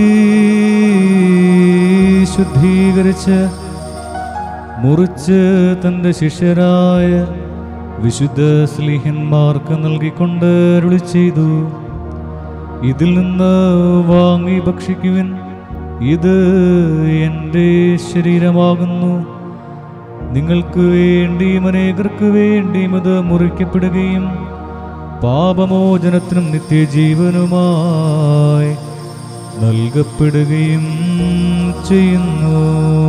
ശുദ്ധീകരിച്ച് മുറിച്ച് തൻ്റെ ശിഷ്യരായ വിശുദ്ധ സ്ലീഹന്മാർക്ക് നൽകിക്കൊണ്ട് അരുളി ചെയ്തു, ഇതിൽ നിന്ന് വാങ്ങി ഭക്ഷിക്കുവിൻ, ഇത് എൻ്റെ ശരീരമാകുന്നു. നിങ്ങൾക്ക് വേണ്ടിയും അനേകർക്ക് വേണ്ടിയും ഇത് മുറിക്കപ്പെടുകയും പാപമോചനത്തിനും നിത്യജീവനുമായി നൽകപ്പെടുകയും ചെയ്യുന്നു.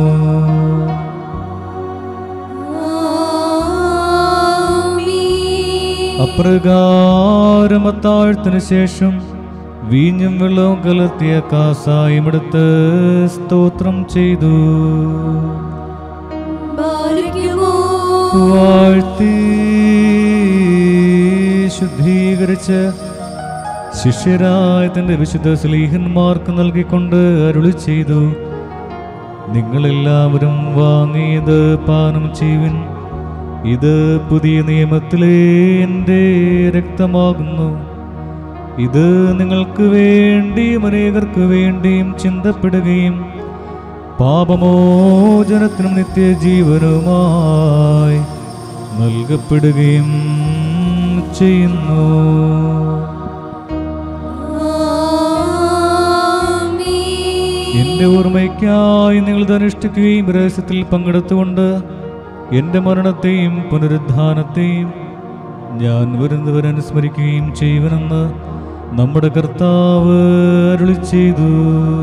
അപ്രകാരം അത്താഴത്തിനു ശേഷം വീഞ്ഞും വെള്ളവും കലർത്തിയ കാസായും എടുത്ത് സ്തോത്രം ചെയ്തു. വാഴ്ത്തി ശുദ്ധീകരിച്ച് ശിഷ്യരായ തന്റെ വിശുദ്ധ സ്ലീഹന്മാർക്ക് നൽകിക്കൊണ്ട് അരുളി ചെയ്തു, നിങ്ങളെല്ലാവരും വാങ്ങിയത് പാനം ചെയ്യുവിൻ, ഇത് പുതിയ നിയമത്തിലെ എൻ്റെ രക്തമാകുന്നു. ഇത് നിങ്ങൾക്ക് വേണ്ടിയും അനേകർക്ക് വേണ്ടിയും ചിന്തപ്പെടുകയും പാപമോചനത്തിനും നിത്യജീവനുമായി നൽകപ്പെടുകയും ചെയ്യുന്നു. എന്റെ ഓർമ്മയ്ക്കായി നിങ്ങൾ അനുഷ്ഠിക്കുകയും രഹസ്യത്തിൽ പങ്കെടുത്തുകൊണ്ട് എന്റെ മരണത്തെയും പുനരുദ്ധാനത്തെയും ഞാൻ വരുന്നവരെ അനുസ്മരിക്കുകയും ചെയ്യുവനെന്ന് നമ്മുടെ കർത്താവ് അരുളി ചെയ്തു.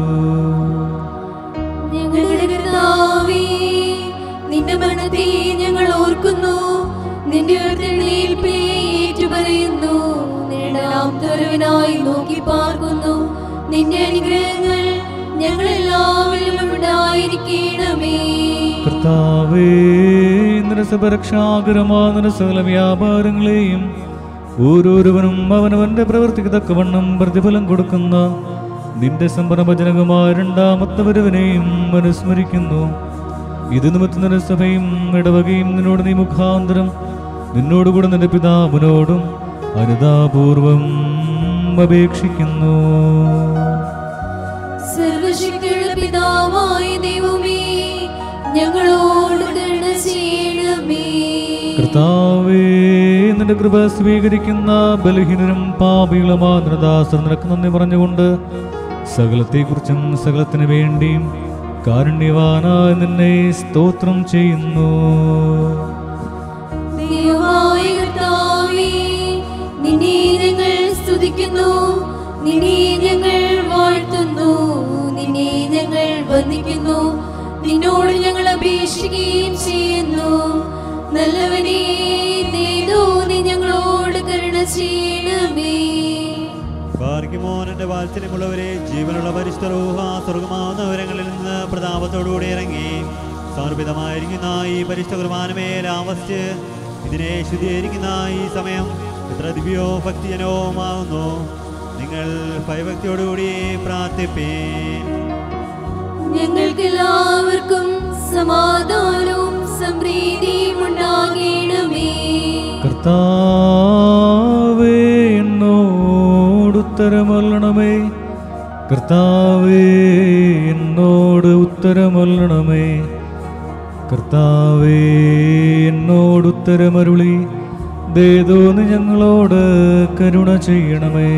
നിന്റെ മരണത്തെ ഞങ്ങൾ ഓർക്കുന്നു, നിന്റെ ഏറ്റുപറയുന്നു. നിരവിനായി നോക്കി പാർക്കുന്നു. നിന്റെ അനുഗ്രഹങ്ങൾ ഞങ്ങളെല്ലാവരിലും ഉണ്ടായിരിക്കണമേ. കർത്താവേ, നിരസപരക്ഷാകരമായ സകല വ്യാപാരങ്ങളെയും ഓരോരുവനും അവനവന്റെ പ്രവൃത്തിക്ക് തക്കവണ്ണം പ്രതിഫലം കൊടുക്കുന്ന നിന്റെ സംഭ്രമജനകമായ രണ്ടാമത്തെ വരവിനെയും അനുസ്മരിക്കുന്നു. ഇത് നിമിത്തം നിന്റെ സഭയും ഇടവകയും നിന്നോട് നീ മുഖാന്തരം നിന്നോടുകൂടെ നിന്റെ പിതാവിനോടും അനുതാപൂർവം അപേക്ഷിക്കുന്നു. സർവശക്തിയുള്ള പിതാവായ ദൈവമേ, ഞങ്ങളോട് കരുണ ചെയ്യണമേ. കർത്താവേ, നിന്റെ കൃപ സ്വീകരിക്കുന്ന ബലഹീനരും പാപികളുമായ ദാസർ നിനക്ക് നന്ദി പറഞ്ഞുകൊണ്ട് സകലത്തെക്കുറിച്ചും സകലത്തിന് വേണ്ടിയും കാരുണ്യവാനായ നിന്നെ സ്തോത്രം ചെയ്യുന്നു. ദൈവമായ കർത്താവേ, നിന്നെ ഞങ്ങൾ സ്തുതിക്കുന്നു, നിന്നെ ഞങ്ങൾ വാഴ്ത്തുന്നു, നിന്നെ ഞങ്ങൾ വന്ദിക്കുന്നു, നിന്നോട് ഞങ്ങൾ അപേക്ഷിക്കുകയും ചെയ്യുന്നു. നല്ലവനേ, നീതോ നീ ഞങ്ങളോട് കരുണ ചെയ്യണമേ. ഭാഗ്യമോനന്റെ വാത്സല്യമുള്ളവരെ, ജീവനുള്ള പരിശുദ്ധ റൂഹ സ്വർഗമാവുന്ന വിവരങ്ങളിൽ നിന്ന് പ്രതാപത്തോടുകൂടി ഇറങ്ങി സമർപ്പിതമായിരിക്കുന്ന ഈ പരിശുദ്ധ കുർബാനമേൽ ആവസിച്ച് ഇതിനെ ശുദ്ധീകരിക്കുന്ന ഈ സമയം എത്ര ദിവ്യോ ഭക്തിജനവുമാകുന്നു. നിങ്ങൾ ഭയഭക്തിയോടുകൂടി പ്രാർത്ഥിപ്പീൻ. ഞങ്ങൾക്കെല്ലാവർക്കും സമാധാനവും സമൃദ്ധിയും ഉണ്ടാകണമേ. കർത്താവേ, എന്നോട് ഉത്തരമല്ലണമേ. കർത്താവേ, എന്നോട് ഉത്തരമല്ലണമേ. കർത്താവേ, എന്നോട് ഉത്തരമരുളി ദേതോന്ന് ഞങ്ങളോട് കരുണ ചെയ്യണമേ.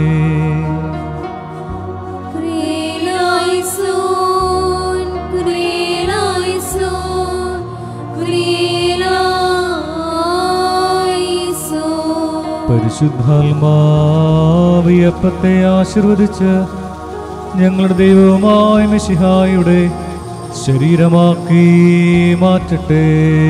പരിശുദ്ധാത്മാവിയപ്പത്തെ ആശീർവദിച്ച് ഞങ്ങളുടെ ദൈവമായ മിശിഹായുടെ ശരീരമാക്കി മാറ്റട്ടെ.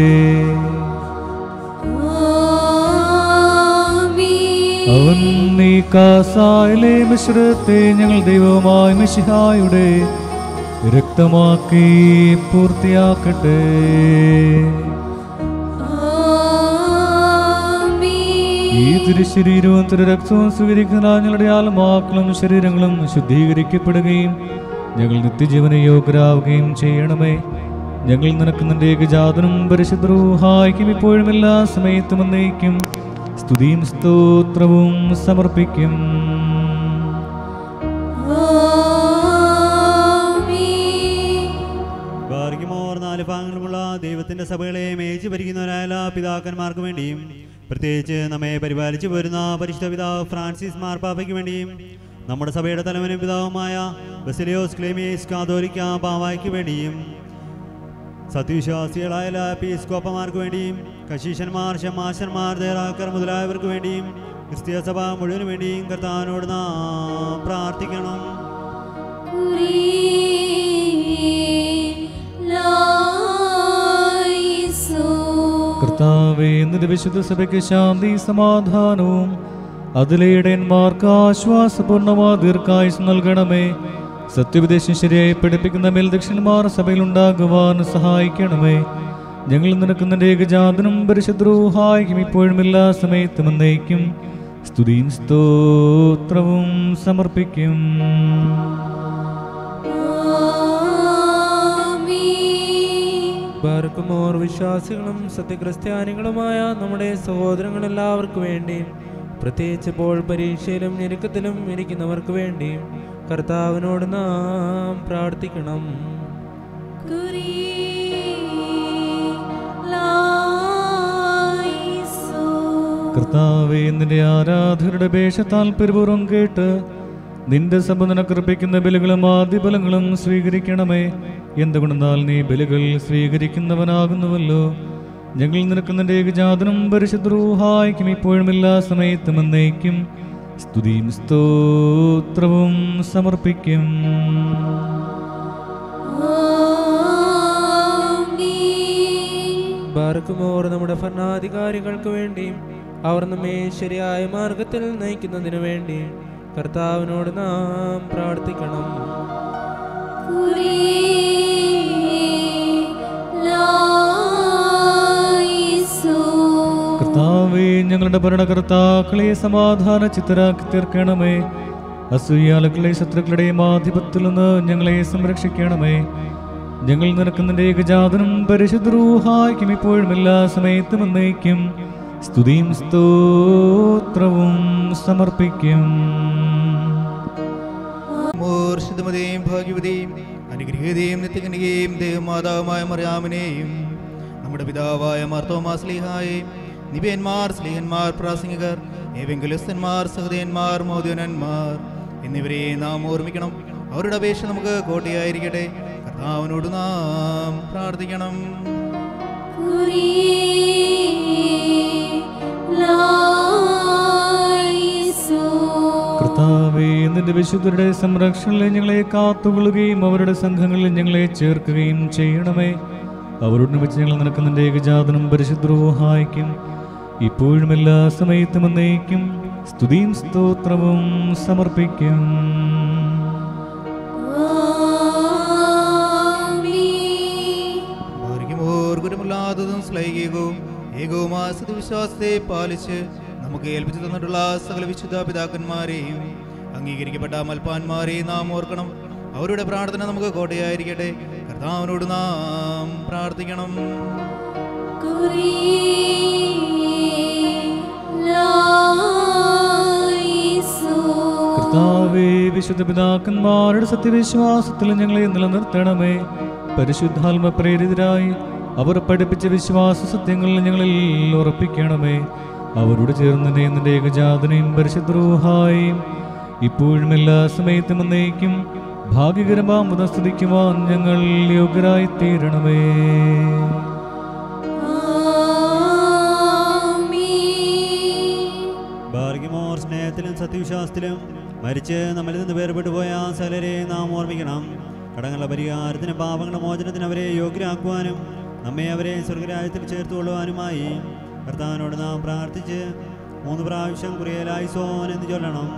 അവൻ നീ കാസായിലെ മിശ്രത്തെ ഞങ്ങൾ ദൈവമായ മിശിഹായുടെ രക്തമാക്കി പൂർത്തിയാക്കട്ടെ. ഈ തിരുശരീരവും തിരുരക്തവും സ്വീകരിക്കുന്ന ഞങ്ങളുടെ ആത്മാക്കളും ശരീരങ്ങളും ശുദ്ധീകരിക്കപ്പെടുകയും ഞങ്ങൾ നിത്യജീവന യോഗ്യരാവുകയും ചെയ്യണമേ. ഞങ്ങൾ നിനക്ക് നിന്റെ ഏകജാതനും പരിശുദ്ധ റൂഹായിക്കും ഇപ്പോഴും എല്ലാ സമയത്തും എന്നേക്കും സ്തുതിയും സ്തോത്രവും സമർപ്പിക്കും. ഭാഗ്യമോർ നാല് ഭാഗങ്ങളുമുള്ള ദൈവത്തിന്റെ സഭകളെ മേയിച്ചു ഭരിക്കുന്നവരായ എല്ലാ പിതാക്കന്മാർക്ക് വേണ്ടിയും പ്രത്യേകിച്ച് നമ്മെ പരിപാലിച്ചു പോരുന്ന പരിശുദ്ധ പിതാവ് ഫ്രാൻസിസ് മാർപ്പാപ്പയ്ക്ക് വേണ്ടിയും നമ്മുടെ സഭയുടെ തലവനും പിതാവുമായ ബസിലിയോസ് ക്ലെമീസ് കാതോലിക്ക പാവായ്ക്ക് വേണ്ടിയും സത്യവിശ്വാസികളായ എല്ലാ എപ്പിസ്കോപ്പമാർക്ക് വേണ്ടിയും കശീശന്മാർ ഷമാശന്മാർ ദേറാക്കർ മുതലായവർക്ക് വേണ്ടിയും ക്രിസ്തീയ സഭ മുഴുവന് വേണ്ടിയും കർത്താവിനോട് നാം പ്രാർത്ഥിക്കണം. കർത്താവേ, നിന്റെ വിശുദ്ധ സഭയ്ക്ക് ശാന്തി സമാധാനവും അതിലെ ഇടയന്മാർക്ക് ആശ്വാസപൂർണമായ ദീർഘായുസ് നൽകണമേ. സത്യവിദേശം ശരിയായി പഠിപ്പിക്കുന്ന മേൽദക്ഷന്മാർ സഭയിലുണ്ടാകുവാൻ സഹായിക്കണമേ. ഞങ്ങൾ നിനക്ക് നിന്റെ ഏകജാതനും പരിശുദ്ധ റൂഹായിക്കും ഇപ്പോഴും എല്ലാ സമയത്തും എന്നേക്കും സ്തുതിയും സ്തോത്രവും സമർപ്പിക്കും. ബാർക്കുമോർ വിശ്വാസികളും സത്യക്രിസ്ത്യാനികളുമായ നമ്മുടെ സഹോദരങ്ങളെല്ലാവർക്കു വേണ്ടിയും പ്രത്യേകിച്ച് ഇപ്പോൾ പരീക്ഷയിലും ഞെരുക്കത്തിലും ഇരിക്കുന്നവർക്ക് വേണ്ടിയും കർത്താവിനോട് നാം പ്രാർത്ഥിക്കണം. കർത്താവേ, നിന്റെ ആരാധകരുടെ അപേക്ഷ താൽപര്യപൂർവ്വം കേട്ട് നിന്റെ സഭ നിനക്കർപ്പിക്കുന്ന ബലികളും ആദ്യഫലങ്ങളും സ്വീകരിക്കണമേ. എന്തുകൊണ്ടെന്നാൽ നീ ബലികൾ സ്വീകരിക്കുന്നവനാകുന്നുവല്ലോ. ഞങ്ങൾ നിനക്ക് നിന്റെ ഏകജാതനും പരിശുദ്ധ റൂഹായിക്കും ഇപ്പോഴും എല്ലാ സമയത്തും എന്നേക്കും സ്തുതിയും സ്തോത്രവും സമർപ്പിക്കും. ബാർക്കുമോർ നമ്മുടെ ഭരണാധികാരികൾക്ക് വേണ്ടിയും അവർ നമ്മെ ശരിയായ മാർഗത്തിൽ നയിക്കുന്നതിനു വേണ്ടി കർത്താവിനോട് നാം പ്രാർത്ഥിക്കണം. കർത്താവേ, ഞങ്ങളുടെ ഭരണകർത്താക്കളെ സമാധാന ചിത്തരാക്കി തീർക്കണമേ. അസൂയാളുകളെ ശത്രുക്കളുടെയും ആധിപത്യത്തിൽ നിന്ന് ഞങ്ങളെ സംരക്ഷിക്കണമേ. ഞങ്ങൾ നിനക്ക് നിന്റെ ഏകജാതനും പരിശുദ്ധ റൂഹായിക്കും ഇപ്പോഴും എല്ലാ സമയത്തും എന്നേക്കും സ്തുതിയും സ്തോത്രവും സമർപ്പിക്കും. മൂർഷിതമതയും ഭാഗ്യവതിയും അനുഗ്രഹീതയും നിത്യകനികയും ദേവമാതാവുമായ മറിയാമിനെയും നമ്മുടെ പിതാവായ മാർത്തോമാ ശ്ലീഹായെയും നിബിയന്മാർ, സ്ലീഹന്മാർ, പ്രാസംഗികർ, ഏവെങ്കിലുസ്തന്മാർ, സഹൃദയന്മാർ, മോദ്യനന്മാർ എന്നിവരെ നാം ഓർമ്മിക്കണം. അവരുടെ അപേക്ഷ നമുക്ക് കോട്ടയായിരിക്കട്ടെ. കർത്താവിനോട് നാം പ്രാർത്ഥിക്കണം. കർത്താവേ, നിന്റെ വിശുദ്ധരുടെ സംരക്ഷണയിൽ ഞങ്ങളെ കാത്തുകൊള്ളുകയും അവരുടെ സംഘങ്ങളിൽ ഞങ്ങളെ ചേർക്കുകയും ചെയ്യണമേ. അവരോട് വെച്ച് ഞങ്ങൾ നിനക്ക് നിന്റെ ഏകജാതനും പരിശുദ്ധവും ഇപ്പോഴും എല്ലാ സമയത്തും എന്നേക്കും സ്തുതിയും സ്തോത്രവും സമർപ്പിക്കും. ഗുരുമില്ലാത്തതും ശ്ലൈകികവും ഏകവുമായ സത്യവിശ്വാസത്തെ പാലിച്ച് നമുക്ക് ഏൽപ്പിച്ചു തന്നിട്ടുള്ള സകല വിശുദ്ധ പിതാക്കന്മാരെയും അംഗീകരിക്കപ്പെട്ട മൽപ്പാന്മാരെയും നാം ഓർക്കണം. അവരുടെ പ്രാർത്ഥന നമുക്ക് കോട്ടയായിരിക്കട്ടെ. കർത്താവിനോട് നാം പ്രാർത്ഥിക്കണം. കർത്താവേ, വിശുദ്ധ പിതാക്കന്മാരുടെ സത്യവിശ്വാസത്തിൽ ഞങ്ങളെ നിലനിർത്തണമേ. പരിശുദ്ധാത്മ പ്രേരിതരായി അവർ പഠിപ്പിച്ച വിശ്വാസ സത്യങ്ങൾ ഞങ്ങളിൽ ഉറപ്പിക്കണമേ. അവരോട് ചേർന്ന് നിന്റെ ഏകജാതനെയും പരിശുദ്ധരൂഹായും ഇപ്പോഴും എല്ലാ സമയത്തും എന്നേക്കും ഭാഗ്യകരമാം സ്തുതിക്കുവാൻ ഞങ്ങൾ യോഗ്യരായി തീരണമേ. ഭാഗ്യമോർ സ്നേഹത്തിലും സത്യവിശ്വാസത്തിലും മരിച്ച് നമ്മളിൽ നിന്ന് വേർപെട്ടു പോയ സകലരെ നാം ഓർമ്മിക്കണം. കടങ്ങളുടെ പരിഹാരത്തിനും പാപങ്ങളുടെ മോചനത്തിന് അവരെ യോഗ്യരാക്കുവാനും നമ്മെ അവരെ സ്വർഗരാജ്യത്തിൽ ചേർത്തുകൊള്ളുവാനുമായി കർത്താവിനോട് നാം പ്രാർത്ഥിച്ച് മൂന്ന് പ്രാവശ്യം കുറിയലായിസോൻ എന്ന് ചൊല്ലണം.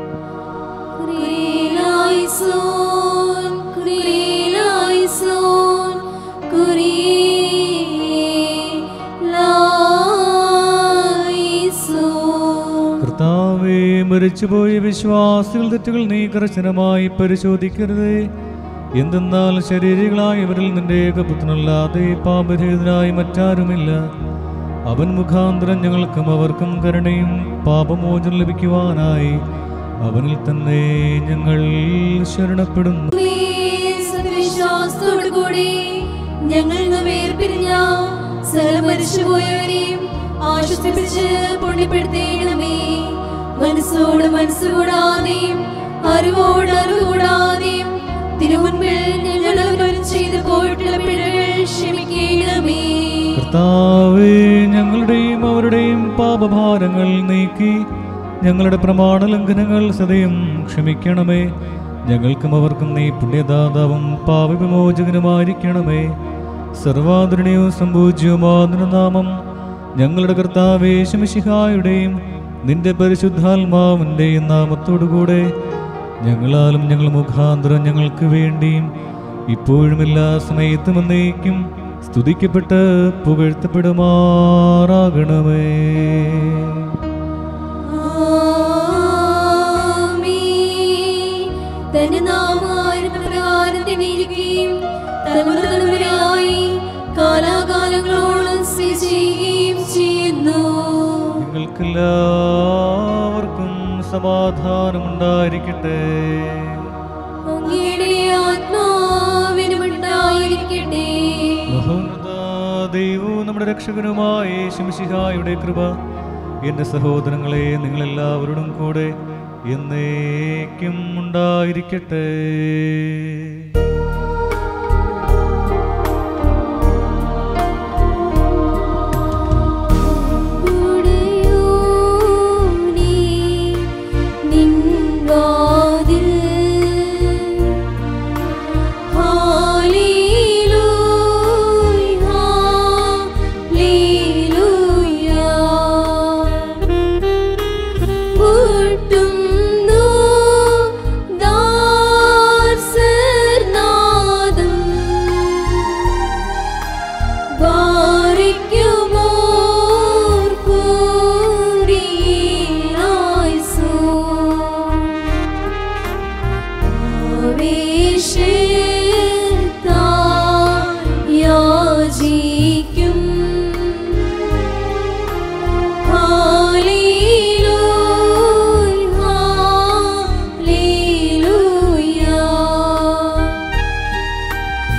കർത്താവേ, മരിച്ചുപോയ വിശ്വാസികൾ തെറ്റുകൾ നീ കർശനമായി പരിശോധിക്കരുതേ. എന്തെന്നാൽ ശരീരികളായവരിൽ നിന്റെ ഏകപുത്രനല്ലാതെ പാപരഹിതനായി മറ്റാരുമില്ല. അവൻ മുഖാന്തരം ഞങ്ങൾക്കും അവർക്കും കരുണയും പാപമോചനം ലഭിക്കുവാനായി അവനിൽ തന്നെ ഞങ്ങൾ ശരണപ്പെടുന്നു. സത്യവിശ്വാസത്തോടുകൂടി ഞങ്ങൾ വേർപിരിഞ്ഞ സകല മരിച്ചുപോയവരെയും ആശ്വസിപ്പിച്ച് പുണ്യപ്പെടുത്തേണമേ. മനസ്സോട് മനസ്സുകൂടാതെയും അറിവോട് അറിവുകൂടാതെയും തിരുമുൻപിൽ ഞങ്ങൾ ചെയ്തു പോയിട്ടുള്ള പിഴകൾ ക്ഷമിക്കണമേ. കർത്താവേ, ഞങ്ങളുടെയും അവരുടെയും പാപഭാരങ്ങൾ നീക്കി ഞങ്ങളുടെ പ്രമാണ ലംഘനങ്ങൾ സദയം ക്ഷമിക്കണമേ. ഞങ്ങൾക്കും അവർക്കും നീ പുണ്യദാതാവും പാപവിമോചകനുമായിരിക്കണമേ. സർവാദരണീയവും സംപൂജ്യവുമാകുന്ന നാമം ഞങ്ങളുടെ കർത്താവേ ശിഹായുടെയും നിന്റെ പരിശുദ്ധാത്മാവിൻ്റെയും നാമത്തോടുകൂടെ ഞങ്ങളാലും ഞങ്ങൾ മുഖാന്തരം ഞങ്ങൾക്ക് വേണ്ടിയും ഇപ്പോഴും എല്ലാ സമയത്തും എന്നേക്കും സ്തുതിക്കപ്പെട്ട് പുകഴ്ത്തപ്പെടുമാറാകണമേ. തന്റെ നാമപ്രകാരത്തിനിരിക്കുകയും തലമുറതലമുറയായി കാലാകാലങ്ങളോളം സ്ഥിതിചെയ്യുകയും ചെയ്യുന്നു. നിങ്ങൾക്കെല്ലാവർക്കും സമാധാനമുണ്ടായിരിക്കട്ടെ. അങ്ങയുടെ ആത്മാവിനുമുണ്ടായിരിക്കട്ടെ. മഹോന്നത ദൈവവും നമ്മുടെ രക്ഷകനുമായ ശിഹായുടെ കൃപ എന്റെ സഹോദരങ്ങളെ നിങ്ങളെല്ലാവരോടും കൂടെ എന്നേക്കും ഉണ്ടായിരിക്കട്ടെ.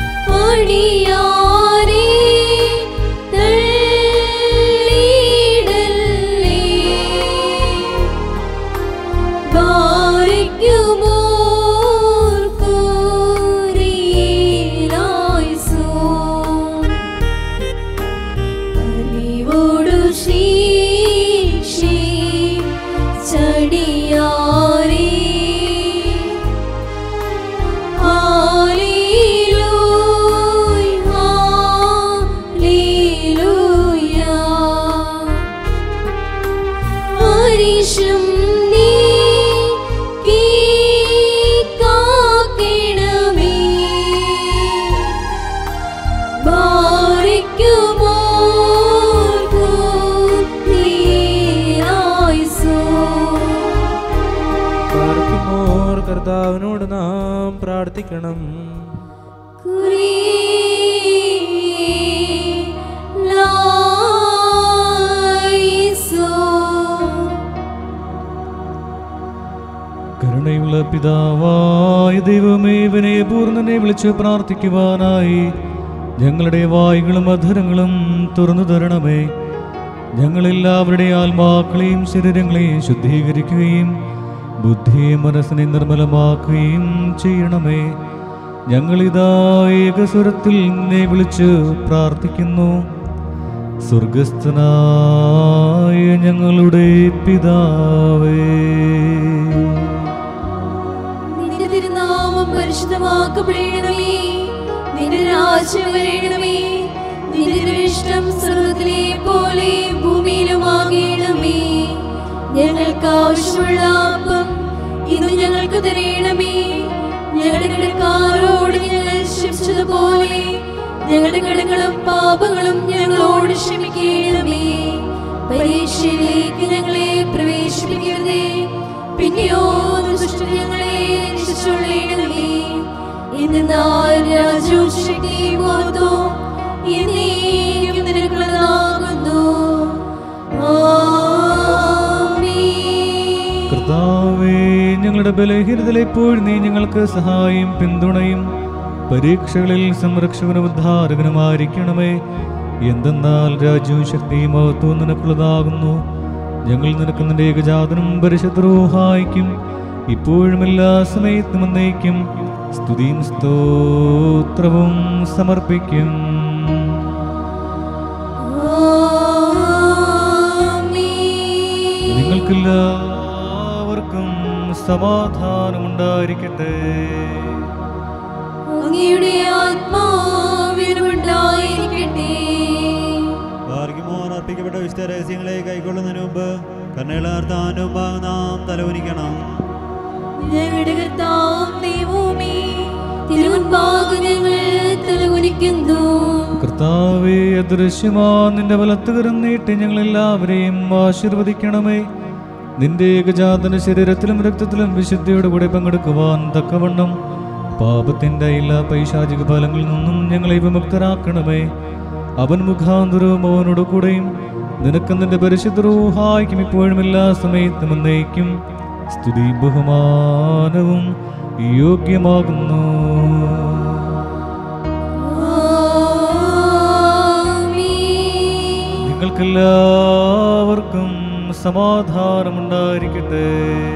ിയാരെ തള്ളിട കർത്താവിനോട് നാം പ്രാർത്ഥിക്കണം. കരുണയുള്ള പിതാവായ ദൈവമേ, ഇവനെ പൂർണ്ണനെ വിളിച്ച് പ്രാർത്ഥിക്കുവാനായി ഞങ്ങളുടെ വായുകളും അധരങ്ങളും തുറന്നു തരണമേ. ഞങ്ങളെല്ലാവരുടെ ആത്മാക്കളെയും ശരീരങ്ങളെയും ശുദ്ധീകരിക്കുകയും ബുദ്ധിയും മനസ്സിനെ നിർമ്മലമാക്കുകയും ചെയ്യണമേ. ഞങ്ങളിതാ ഏകസ്വരത്തിൽ നിന്നെ വിളിച്ച് പ്രാർത്ഥിക്കുന്നു. സ്വർഗസ്ഥനായ ഞങ്ങളുടെ പിതാവേ, നിന്റെ തിരുനാമം പരിശുദ്ധമാക്കപ്പെടണമേ. നിന്റെ രാജ്യം വരണമേ. നിന്റെ ഇഷ്ടം സ്വർഗ്ഗത്തിലെ പോലെ ഭൂമിയിലുമാകണമേ. ഞങ്ങൾക്ക് ആവശ്യമുള്ള അപ്പം ഇന്ന് ഞങ്ങൾക്ക് തരണമേ. ഞങ്ങളുടെ കടക്കാരോട് ഞങ്ങൾ ക്ഷമിച്ചതുപോലെ ഞങ്ങളുടെ കടങ്ങളും പാപങ്ങളും ഞങ്ങളോട് ക്ഷമിക്കണമേ. പരീക്ഷയിലേക്ക് ഞങ്ങളെ പ്രവേശിപ്പിക്കരുതേ, പിന്നെയോ ദുഷ്ടൻ ഞങ്ങളെ രക്ഷിച്ചുകൊള്ളണമേ. എന്നാൽ രാജ്യവും ശക്തിയും മഹത്വവും എന്നേക്കും നിനക്കുള്ളതാകുന്നു. കർത്താവേ, ഞങ്ങളുടെ ബലഹീനതയിൽ എപ്പോഴും നീ ഞങ്ങൾക്ക് സഹായം പിന്തുണയും പരീക്ഷകളിൽ സംരക്ഷകനും ഉദ്ധാരകനുമായിരിക്കണമേ. എന്തെന്നാൽ രാജ്യവും ശക്തിയും മഹത്വവും നിനക്കുള്ളതാകുന്നു. ഞങ്ങൾ നിനക്ക് നിന്റെ ഏകജാതനും പരിശുദ്ധ റൂഹായിക്കും ഇപ്പോഴും എല്ലാ സമയത്തും എന്നേക്കും സ്തുതിയും സ്തോത്രവും സമർപ്പിക്കും. നിങ്ങൾക്കെല്ലാവർക്കും സമാധാനമുണ്ടായിരിക്കട്ടെ. അങ്ങയുടെ ആത്മാവിനുണ്ടായിരിക്കട്ടെ. അർപ്പിക്കപ്പെട്ട വിശുദ്ധ രഹസ്യങ്ങളെ കൈക്കൊള്ളുന്നതിന് മുമ്പ് കരുണയുള്ളാർത്താനും നാം തലവനിക്കണം. ഞങ്ങളുടെ കർത്താവും ദൈവവുമേ, തിരുമുൻപാകെ ഞങ്ങൾ തലകുനിക്കുന്നു. കർത്താവേ, അദൃശ്യമാ നിന്റെ വലത്തുകരം നീട്ടി ഞങ്ങളെല്ലാവരെയും ആശീർവദിക്കണമേ. നിന്റെ ഏകജാതന ശരീരത്തിലും രക്തത്തിലും വിശുദ്ധിയോടെ കൂടെ പങ്കെടുക്കുവാൻ തക്കവണ്ണം പാപത്തിന്റെ എല്ലാ പൈശാചിക ഫലങ്ങളിൽ നിന്നും ഞങ്ങളെ വിമുക്തരാക്കണമേ. അവൻ മുഖാന്തരവും അവനോട് കൂടെയും നിനക്ക് നിന്റെ പരിശുദ്ധ റൂഹായിക്കും ഇപ്പോഴും എല്ലാ സമയത്തും എന്നേക്കും സ്തുതി ബഹുമാനവും യോഗ്യമാകുന്നു. നിങ്ങൾക്കെല്ലാവർക്കും സമാധാനമുണ്ടായിരിക്കട്ടെ.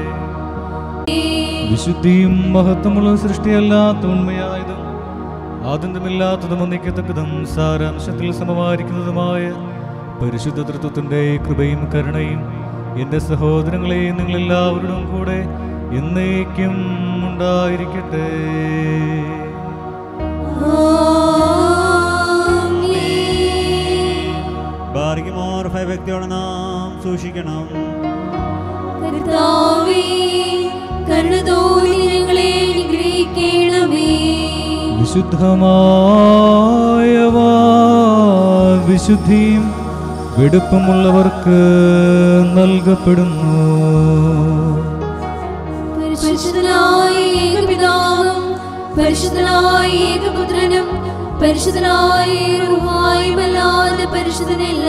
വിശുദ്ധിയും മഹത്വമുള്ള സൃഷ്ടിയല്ലാത്ത ഉണ്മയായതും ആദ്യന്തമില്ലാത്തതും ഒന്നിക്കത്തക്കതും സാരാംശത്തിൽ സമമായിരിക്കുന്നതുമായ പരിശുദ്ധ തൃത്വത്തിന്റെ കൃപയും കരുണയും എന്റെ സഹോദരങ്ങളെ നിങ്ങളെല്ലാവരോടും കൂടെ എന്നേക്കും ഉണ്ടായിരിക്കട്ടെ. ഭാഗ്യമോർ ഭയഭക്തിയോടെ നാം സൂക്ഷിക്കണം. കർത്താവേ, കരുണ തോന്നി ഞങ്ങളെ അനുഗ്രഹിക്കണമേ. വിശുദ്ധമായവ വിശുദ്ധിയും വെടുപ്പമുള്ളവർക്ക് നൽകപ്പെടുന്നു. പരിശുദ്ധനായ ഏകപിതാവും പരിശുദ്ധനായ ഏകപുത്രനും പരിശുദ്ധനായ റൂഹായുമല്ലാതെ പരിശുദ്ധനില്ല.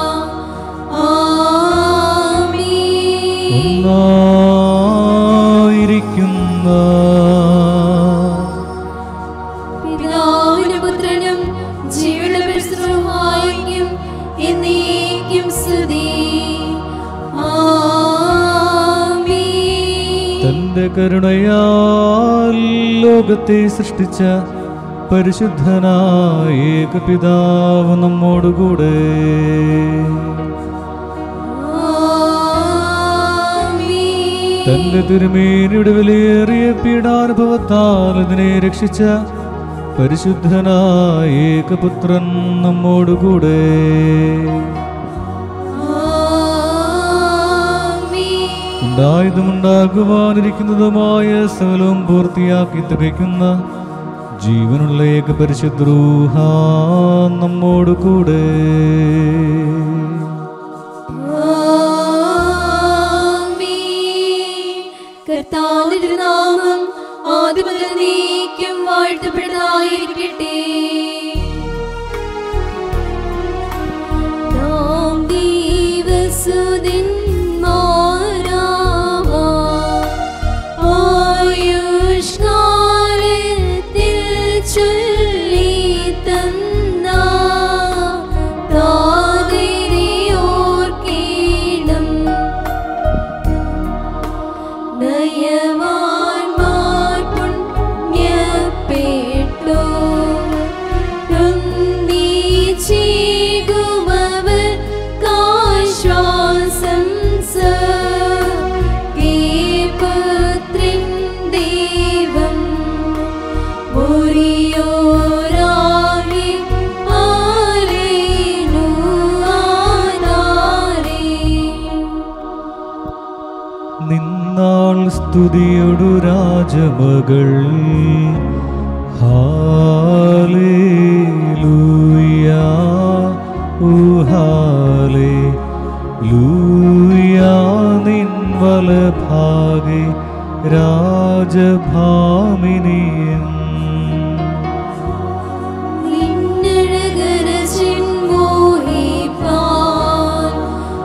ആമേൻ. ഒന്നായിരിക്കുന്ന പിതാവിനും പുത്രനും ജീവനുള്ള പരിശുദ്ധ റൂഹായിക്കും എന്നേക്കും സ്തുതി. ആമേൻ. തന്റെ കരുണയാൽ ലോകത്തെ സൃഷ്ടിച്ച പരിശുദ്ധനായ ഏകപിതാവ് നമ്മോടുകൂടെ. തന്റെ തിരുമേനിയുടെ വിലയേറിയ പീഡാനുഭവത്താൽ ഇതിനെ രക്ഷിച്ച പരിശുദ്ധനായ ഏകപുത്രൻ നമ്മോടുകൂടെ. ഉണ്ടായതും ഉണ്ടാകുവാനിരിക്കുന്നതുമായ സകലവും പൂർത്തിയാക്കി തികയ്ക്കുന്ന ജീവനുള്ള ഏക പരിശുദ്ധ റൂഹ നമ്മോടുകൂടെ. കർത്താവിന്റെ നാമം ആദ്യം മുതൽ നീക്കും വാഴ്ത്തപ്പെട്ടതായിരിക്കട്ടെ. നാം ദൈവസുതന്മാരാവാ ആയുഷ്കാലത്തിൽ ചൊല്ലിത്തന്ന താതിരെ ഓർക്കേണം. നയവാൻമാർ പുണ്യപ്പെട്ടു ുമവർക്കാശ്വാസം സേപുത്രൻ ദൈവം മുറിയോരാഹി ആലേനു ആധാരേ. നിന്നാൾ സ്തുതിയൊടു രാജമകൾ ഹാലേലൂയാ ഊഹാലേലൂയാ. നിൻ വലഭാഗേ രാജഭാമിനിയും നിന്നഴകരചിൻ മോഹിപ്പാൻ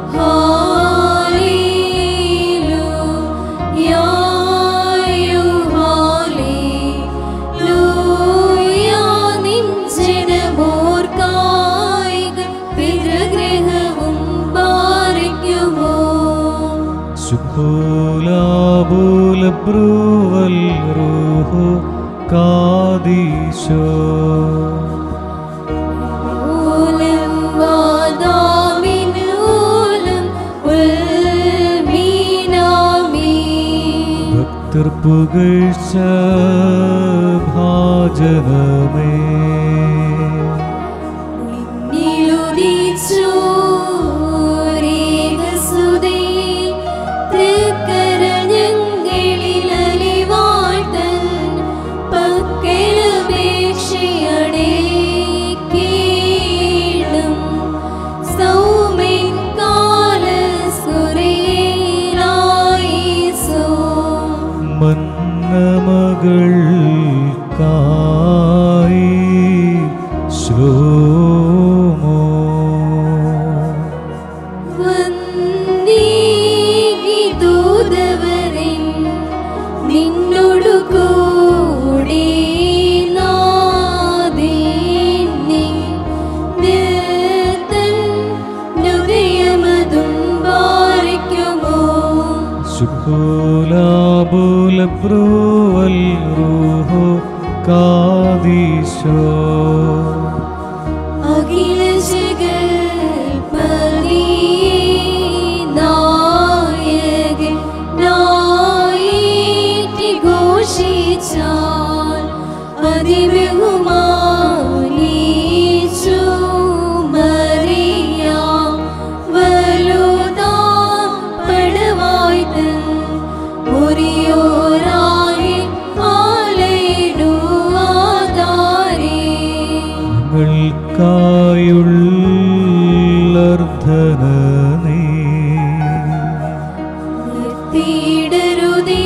ഹാലേലൂയാ ഹാലേലൂയാ. നിൻ ജനമോർക്കായിക പിതൃഗ്രഹവും പാലിക്കുമോ. ശുഭോലാബോലബ്രുവൽ റൂഹോ കാദീശോ. ഓലം വാദാമിനോലം ഉൽമീനാമീ. ഭക്തർ പുകഴ്ച ഭാജനമേ. നിന്നിലുദിച്ചോരേകസുതേ തൃക്കരഞ്ഞങ്ങളിലലിവാഴ്ത്തൻ പക്കലുപേക്ഷയടേക്കേണം. സൗമ്യൻ കാലസ്കുരേലായിസോ. മന്നമകൾക്കായി ശ്ലോമോ. വന്നീകി ദൂതവരൻ നിന്നോടു കൂടെ നാഥൻ നിർത്തൻ ഹൃദയമതും പാലിക്കുമോ. ശുഭോലാബോലബ്രുവൽ റൂഹോ കാദീശോ. അഖില ജഗൽപതിയേ നായകൻ നായേറ്റി ഘോഷിച്ചാൽ അതിബഹുമാനീച്ചു മറിയാം വലുതാം പടവായ്തൻ മുറിയോരായി ആലേനു ആധാരേ. ഞങ്ങൾക്കായുള്ളർദ്ധന നീ നിർത്തിയിടരുതേ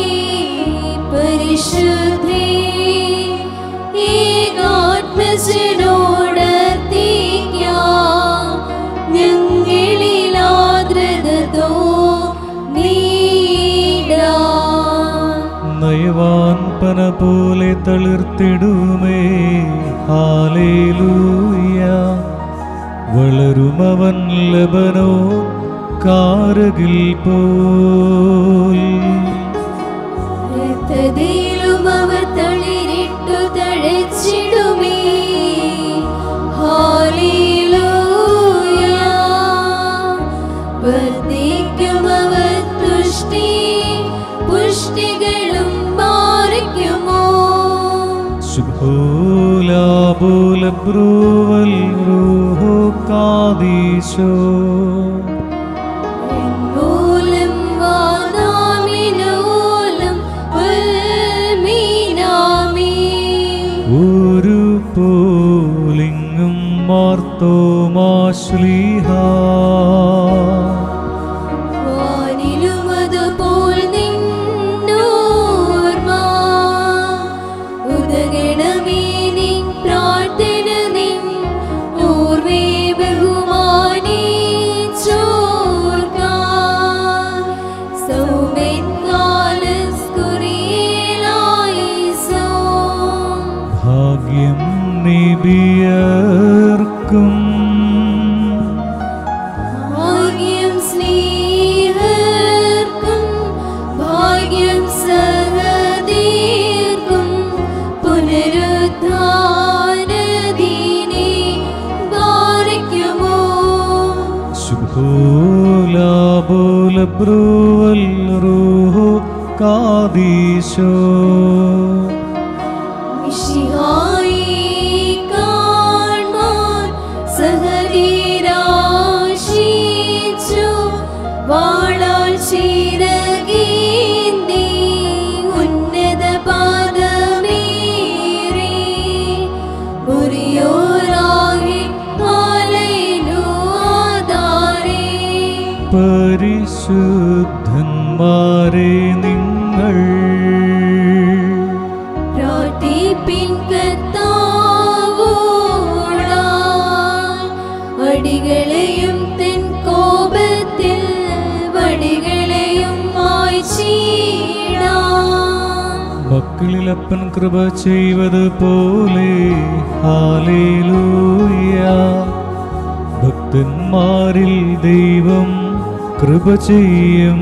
പരിശുദ്ധേ. ഏകാത്മജനോടർത്തിക്കാം ഞങ്ങളിൽ ആർദ്രത തോന്നിടാം. നയവാൻപന പോലെ തളിർത്തിടുമേ ഹാലേലൂയ. വളരുമവൻ ലബനോ കാരകിൽ പോൽ. രക്തത്തിലും അവർ തളിരിട്ടു തഴച്ചിടുമേ ഹാലേലൂയ. വർദ്ധിക്കും അവർ തുഷ്ടി പുഷ്ടികളും പാലിക്കുമോ. ശുഭോലാബോലബ്രുവൽ റൂഹോ കാദീശോ. മൂലം വാദാമിനോലം ഉൽമീനാമീ. ഒരു പോലിങ്ങും മാർത്തോമാശ്ലീഹ. വാനിലുമതുപോൽ നിന്നോർമ്മ ബ്രൂവൽ റൂഹു കാദീശോ. മിശിഹായി കാൺമാൻ സഹരീരാശിച്ചു വാളാൽ ചിരകീന്തി ഉന്നത പാദമേറി മുറിയോരാകെ മാലയിലു ആധാരേ. പരിശുദ്ധന്മാരെ നിങ്ങൾ പ്രാർത്ഥിപ്പിൻ കർത്താവോടാൽ വടികളെയും തൻ കോപത്തിൽ വടികളെയും മായ്ച്ചിടാം. മക്കളിലപ്പൻ കൃപ ചെയ്വത് പോലെ ഹല്ലേലൂയ. ഭക്തന്മാരിൽ ദൈവം കൃപ ചെയ്യും.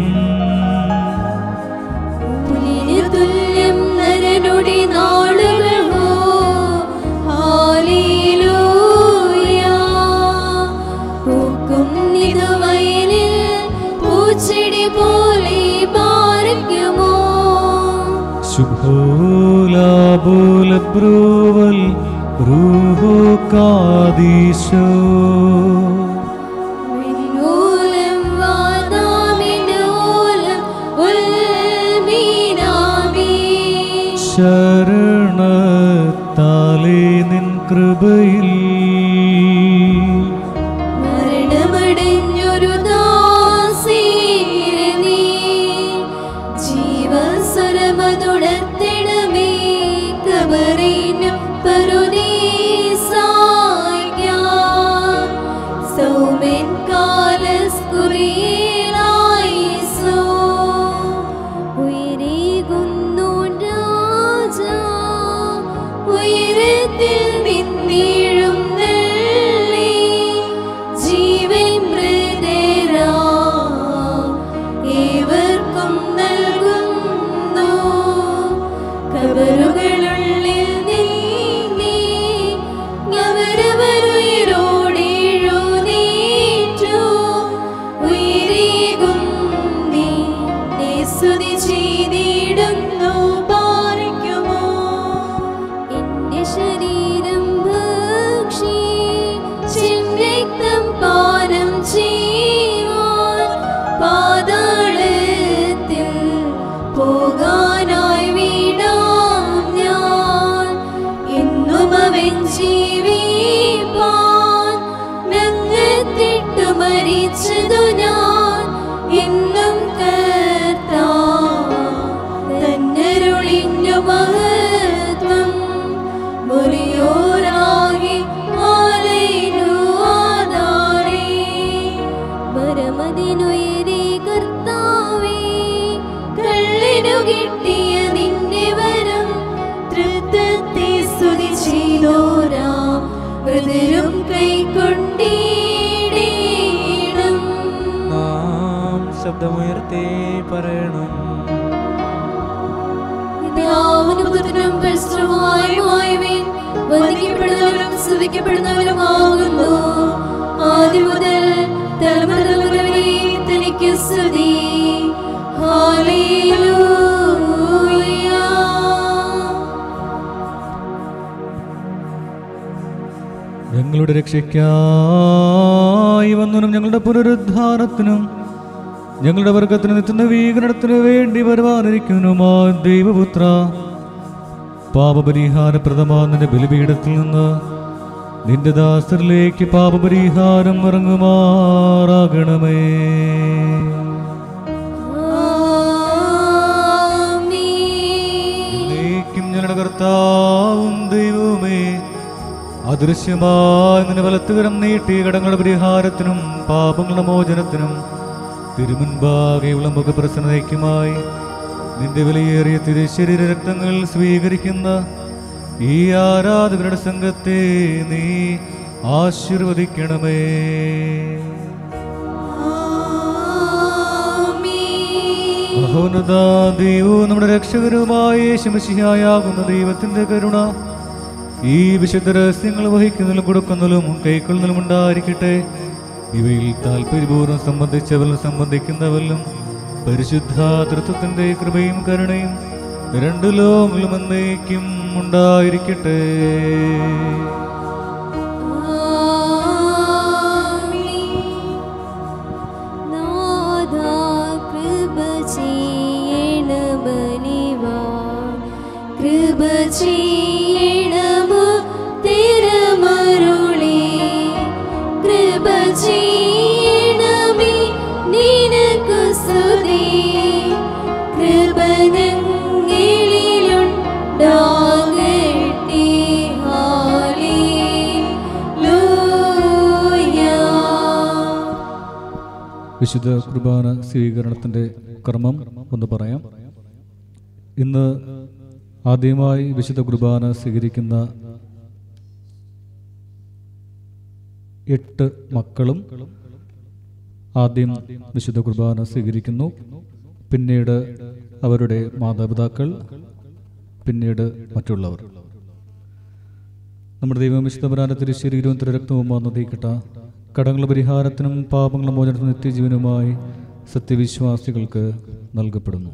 പുലിനു തുല്യം നരനുടെ നാളുകളോ ഹല്ലേലൂയ. പൂക്കും നിതുവയലിൽ പൂച്ചെടി പോലെ പാർക്കുമോ. ശുഭോലാബോല ബ്രൂവൽ റൂഹോ കാദീശോ. മിന്നൂലം വാദാമിനൂലം ഉൽമീനാമി. ശരണത്താലേ നിൻ കൃപയിൽ മരണമടഞ്ഞൊരു ദാസീരെ നീ ജീവസ്വരമതുണർത്തിടമേ. കബറിനും പറുദീസായ്ക്കാൻ സൗമൻ കാലസ്കുറിയിലായിസോ. ഉയരേകുന്നു രാജാ ഉയരത്തിൽ നിന്നിഴും നെല്ലി ജീവൻ മൃതരാ ഏവർക്കും നൽകുന്നു. കബറുകളുള്ളിൽ നീങ്ങി അവരവരുയരോടെഴുന്നേറ്റു. ഉയരേകും നിന്നെ സ്തുതി ചെയ്തിടുന്നു പാർക്കുമോ. എന്റെ ശരീരം ഭക്ഷിച്ചിൻ രക്തം പാനം ചെയ്യുവാൻ പാതാളത്തിൽ പോകാനായി വീണാം ഞാൻ. എന്നും അവൻ ജീവിപ്പാൻ നങ്ങത്തിട്ടു മരിച്ചതു ഞാൻ. എന്നും കർത്താവ് തന്നരുളിന്റെ മഹത്വം മുറിയോരാകെ മാലയിലു ആധാരേ. പരമതിനുയരെ കർത്താവേ കള്ളിനു കിട്ടിയ നിന്റെ വരം തൃത്വത്തെ സ്തുതി ചെയ്തോരാ ഹൃദയം കൈക്കൊണ്ടിടേണം. നാം ശബ്ദമുയർത്തി പറയണം. പിതാവിനും പുത്രനും പരിശുദ്ധനുമായുമായവൻ വന്ദിക്കപ്പെടുന്നവരും സ്തുതിക്കപ്പെടുന്നവരുമാകുന്നു. ആദ്യം മുതൽ തലമുറ തലമുറ വരെ തനിക്ക് സ്തുതി. ഹല്ലേലൂയ. ഞങ്ങളുടെ രക്ഷയ്ക്കായി വന്നനും ഞങ്ങളുടെ പുനരുദ്ധാരത്തിനും ഞങ്ങളുടെ വർഗത്തിന് നിത്യനവീകരണത്തിന് വേണ്ടി വരുവാനിരിക്കുന്നുമാ ദൈവപുത്ര, പാപപരിഹാരപ്രദമായ നിന്റെ ബലിപീഠത്തിൽ നിന്ന് നിന്റെ ദാസരിലേക്ക് പാപപരിഹാരം ഇറങ്ങുമാറാകണമേ. എന്നേക്കും ഞങ്ങളുടെ കർത്താവും ദൈവവുമേ, അദൃശ്യമായ നിന്റെ വലത്തുകരം നീട്ടി കടങ്ങളുടെ പരിഹാരത്തിനും പാപങ്ങളുടെ മോചനത്തിനും തിരുമുൻപാകെയുള്ള മുഖപ്രസന്നതയ്ക്കുമായി നിന്റെ വിലയേറിയ തിരുശരീര രക്തങ്ങൾ സ്വീകരിക്കുന്ന ഈ ആരാധകരുടെ സംഘത്തെ നീ ആശീർവദിക്കണമേ. മഹോന്നത ദൈവവും നമ്മുടെ രക്ഷകരുമായ യേശുമിശിഹായാകുന്ന ദൈവത്തിന്റെ കരുണ ഈ വിശുദ്ധ രഹസ്യങ്ങൾ വഹിക്കുന്നതിലും കൊടുക്കുന്നതിലും കൈക്കൊള്ളുന്നതിലും ഉണ്ടായിരിക്കട്ടെ. ഇവയിൽ താല്പര്യപൂർവ്വം സംബന്ധിച്ചവരിലും സംബന്ധിക്കുന്നവരിലും പരിശുദ്ധാതൃത്വത്തിന്റെ കൃപയും കരുണയും രണ്ടു ലോകങ്ങളും എന്നേക്കും ഉണ്ടായിരിക്കട്ടെ. വിശുദ്ധ കുർബാന സ്വീകരണത്തിൻ്റെ ക്രമം ഒന്ന് പറയാം. ഇന്ന് ആദ്യമായി വിശുദ്ധ കുർബാന സ്വീകരിക്കുന്ന എട്ട് മക്കളും ആദ്യം വിശുദ്ധ കുർബാന സ്വീകരിക്കുന്നു. പിന്നീട് അവരുടെ മാതാപിതാക്കൾ, പിന്നീട് മറ്റുള്ളവർ. നമ്മുടെ ദൈവം വിശുദ്ധ കുർബാന തിരുശരീരവും തിരുരക്തവും വന്നതേക്കിട്ട കടങ്ങളുടെ പരിഹാരത്തിനും പാപങ്ങളുടെ മോചനത്തിനും നിത്യജീവനുമായി സത്യവിശ്വാസികൾക്ക് നൽകപ്പെടുന്നു.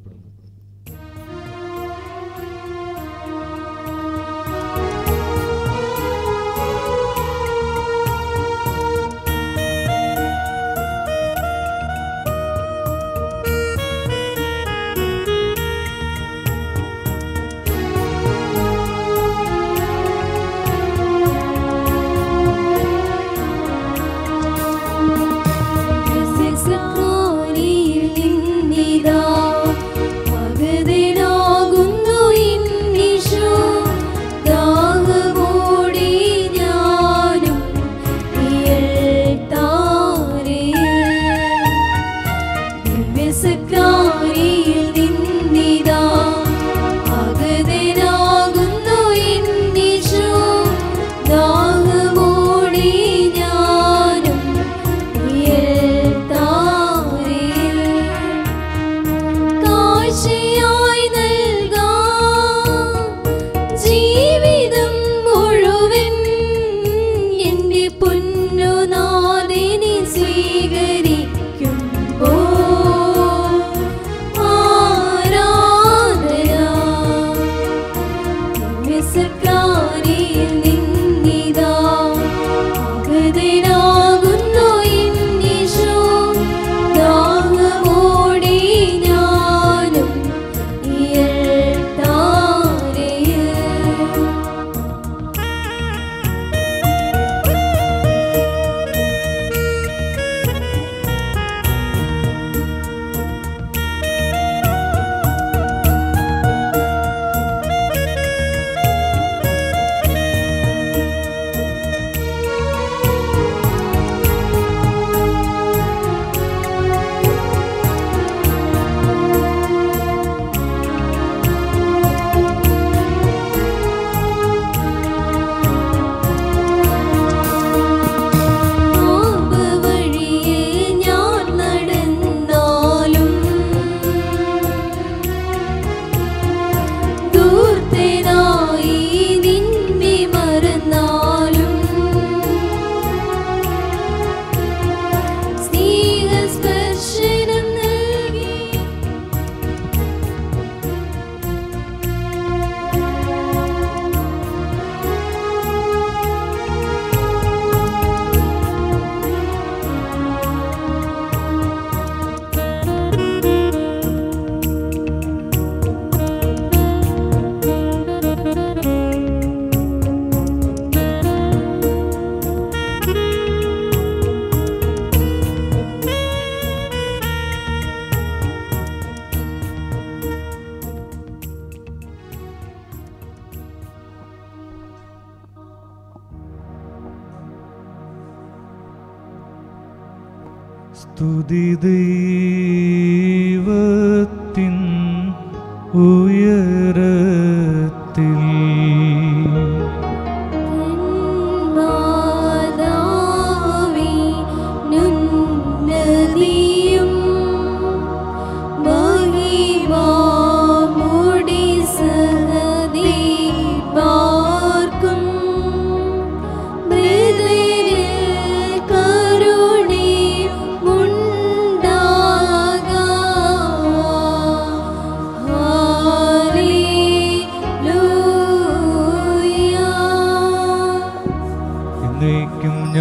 സ്തുതി ദൈവത്തിൻ ഉയരത്തിൽ കരുണേ മുണ്ടാകാ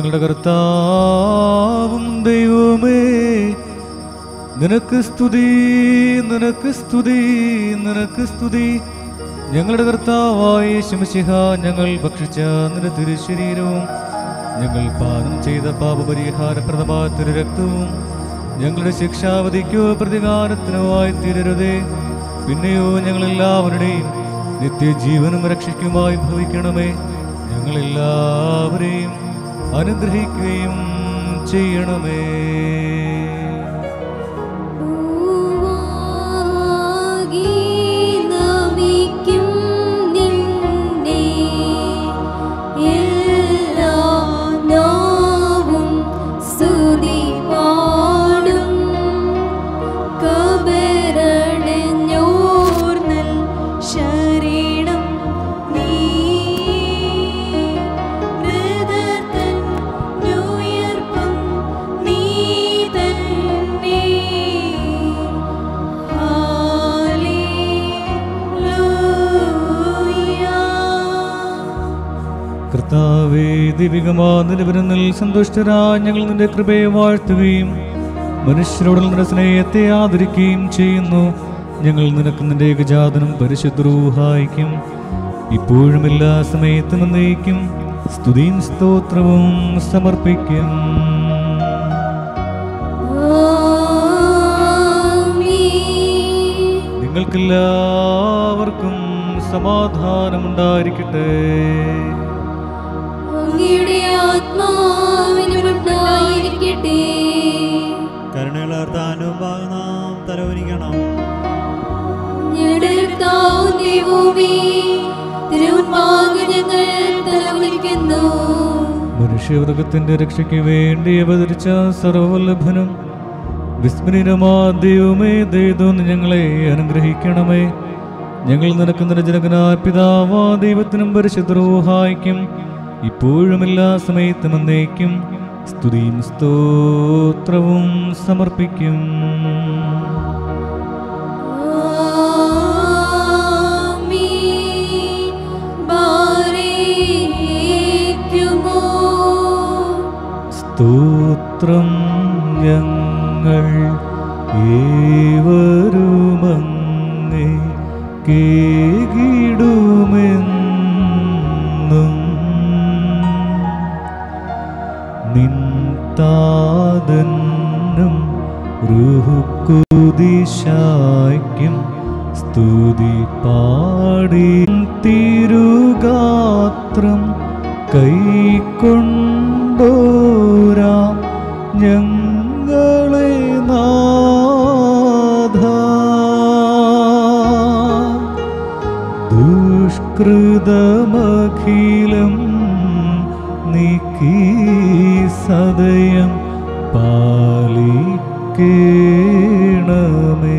ഞങ്ങളുടെ കർത്താവും ദൈവമേ, നിനക്ക് സ്തുതി, നിനക്ക് സ്തുതി, നിനക്ക് സ്തുതി. ഞങ്ങളുടെ കർത്താവായ യേശുമിശിഹ, ഞങ്ങൾ ഭക്ഷിച്ച നിന്റെ തിരുശരീരവും ഞങ്ങൾ പാനം ചെയ്ത പാപപരിഹാരപ്രദമായ തിരുരക്തവും ഞങ്ങളുടെ ശിക്ഷാവധിക്കോ പ്രതികാരത്തിനോ ആയി തീരരുതേ. പിന്നെയോ ഞങ്ങളെല്ലാവരുടെയും നിത്യജീവനും രക്ഷയ്ക്കുമായി ഭവിക്കണമേ. ഞങ്ങളെല്ലാവരെയും അനുഗ്രഹിക്കുകയും ചെയ്യണമേ. കർത്താവേ, ദൈവികമാതിൽ സന്തുഷ്ടരായ ഞങ്ങൾ നിന്റെ കൃപയെ വാഴ്ത്തുകയും മനുഷ്യരോട് നിന്റെ സ്നേഹത്തെ ആദരിക്കുകയും ചെയ്യുന്നു. ഞങ്ങൾ നിനക്ക് നിന്റെ ഏകജാതനും പരിശുദ്ധ റൂഹായിക്കും ഇപ്പോഴും എല്ലാ സമയത്തും എന്നേക്കും സ്തുതിയും സ്തോത്രവും സമർപ്പിക്കും. നിങ്ങൾക്കെല്ലാവർക്കും സമാധാനമുണ്ടായിരിക്കട്ടെ. കരുണകളർത്താനും നാം തലവനിക്കണം. മനുഷ്യവർഗത്തിന്റെ രക്ഷയ്ക്ക് വേണ്ടി അവതരിച്ച സർവവല്ലഭനും വിസ്മരണീയമാ ദൈവമേ, ദൈവം ഞങ്ങളെ അനുഗ്രഹിക്കണമേ. ഞങ്ങൾ നിനക്ക് നിരജനകനായ പിതാവാ ദൈവത്തിനും പരിശുദ്ധ റൂഹായിക്കും ഇപ്പോഴും എല്ലാ സമയത്തും എന്നേക്കും സ്തുതിയും സ്തോത്രവും സമർപ്പിക്കും. സ്തോത്രം ഞങ്ങൾ ഏവരുമങ്ങേ കേകിടുമെന്നും നിൻതാതന്നും റുഹുക്കുദിശായ്ക്കും സ്തുതി പാടി തിരുഗാത്രം കൈക്കൊണ്ടോരാ ഞങ്ങളെ നാഥ ദുഷ്കൃതമഖിലം നീക്കി സദയം പാലിക്കേണമേ.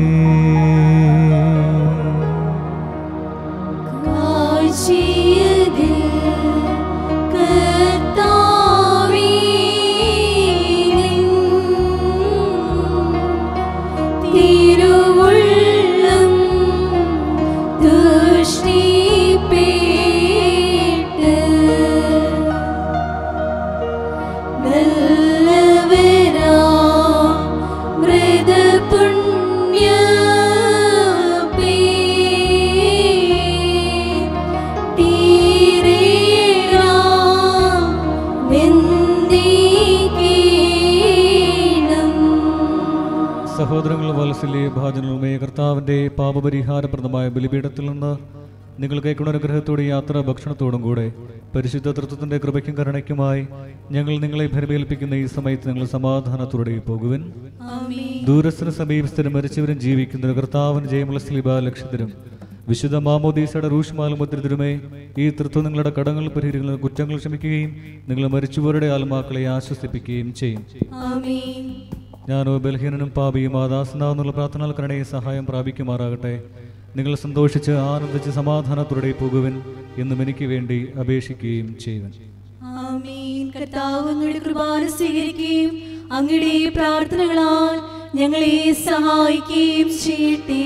സഹോദരങ്ങൾ, വത്സല്യ ഭാജനവുമേ, കർത്താവിൻ്റെ പാപപരിഹാരപ്രദമായ ബലിപീഠത്തിൽ നിന്ന് നിങ്ങൾ കൈക്കൊണ്ട അനുഗ്രഹത്തോടെ യാത്ര ഭക്ഷണത്തോടും കൂടെ പരിശുദ്ധ തൃത്വത്തിൻ്റെ കൃപയ്ക്കും കരുണയ്ക്കുമായി ഞങ്ങൾ നിങ്ങളെ ഭരമേൽപ്പിക്കുന്ന ഈ സമയത്ത് നിങ്ങൾ സമാധാനത്തോടെ പോകുവിൻ. ദൂരസ്ഥന സമീപസ്ഥരും മരിച്ചവരും ജീവിക്കുന്നവരും കർത്താവിന് ജയമുള്ള സ്ലിബ ലക്ഷ്യത്തിലും വിശുദ്ധ മാമോദീസയുടെ റൂഷ്മാലമുദ്രിതരുമേ, ഈ തൃത്വം നിങ്ങളുടെ കടങ്ങൾ പരിഹരിക്കുന്ന കുറ്റങ്ങൾ ക്ഷമിക്കുകയും നിങ്ങൾ മരിച്ചുപോരുടെ ആത്മാക്കളെ ആശ്വസിപ്പിക്കുകയും ചെയ്യും. ഞാനോ ബലഹീനനും പാപിയും ആദാസനാവെന്നുള്ള പ്രാർത്ഥനകൾ കരുണയെ സഹായം പ്രാപിക്കുമാറാകട്ടെ. നിങ്ങൾ സന്തോഷിച്ച് ആനന്ദിച്ച് സമാധാനത്തോടെ പോകുവിൻ എന്നും എനിക്ക് വേണ്ടി അപേക്ഷിക്കുകയും ചെയ്യുവൻ. കർത്താവ് അങ്ങയുടെ കൃപാന സ്വീകരിക്കുകയും അങ്ങയുടെ പ്രാർത്ഥനകളാൽ ഞങ്ങളെ സഹായിക്കുകയും ചെയ്യട്ടെ.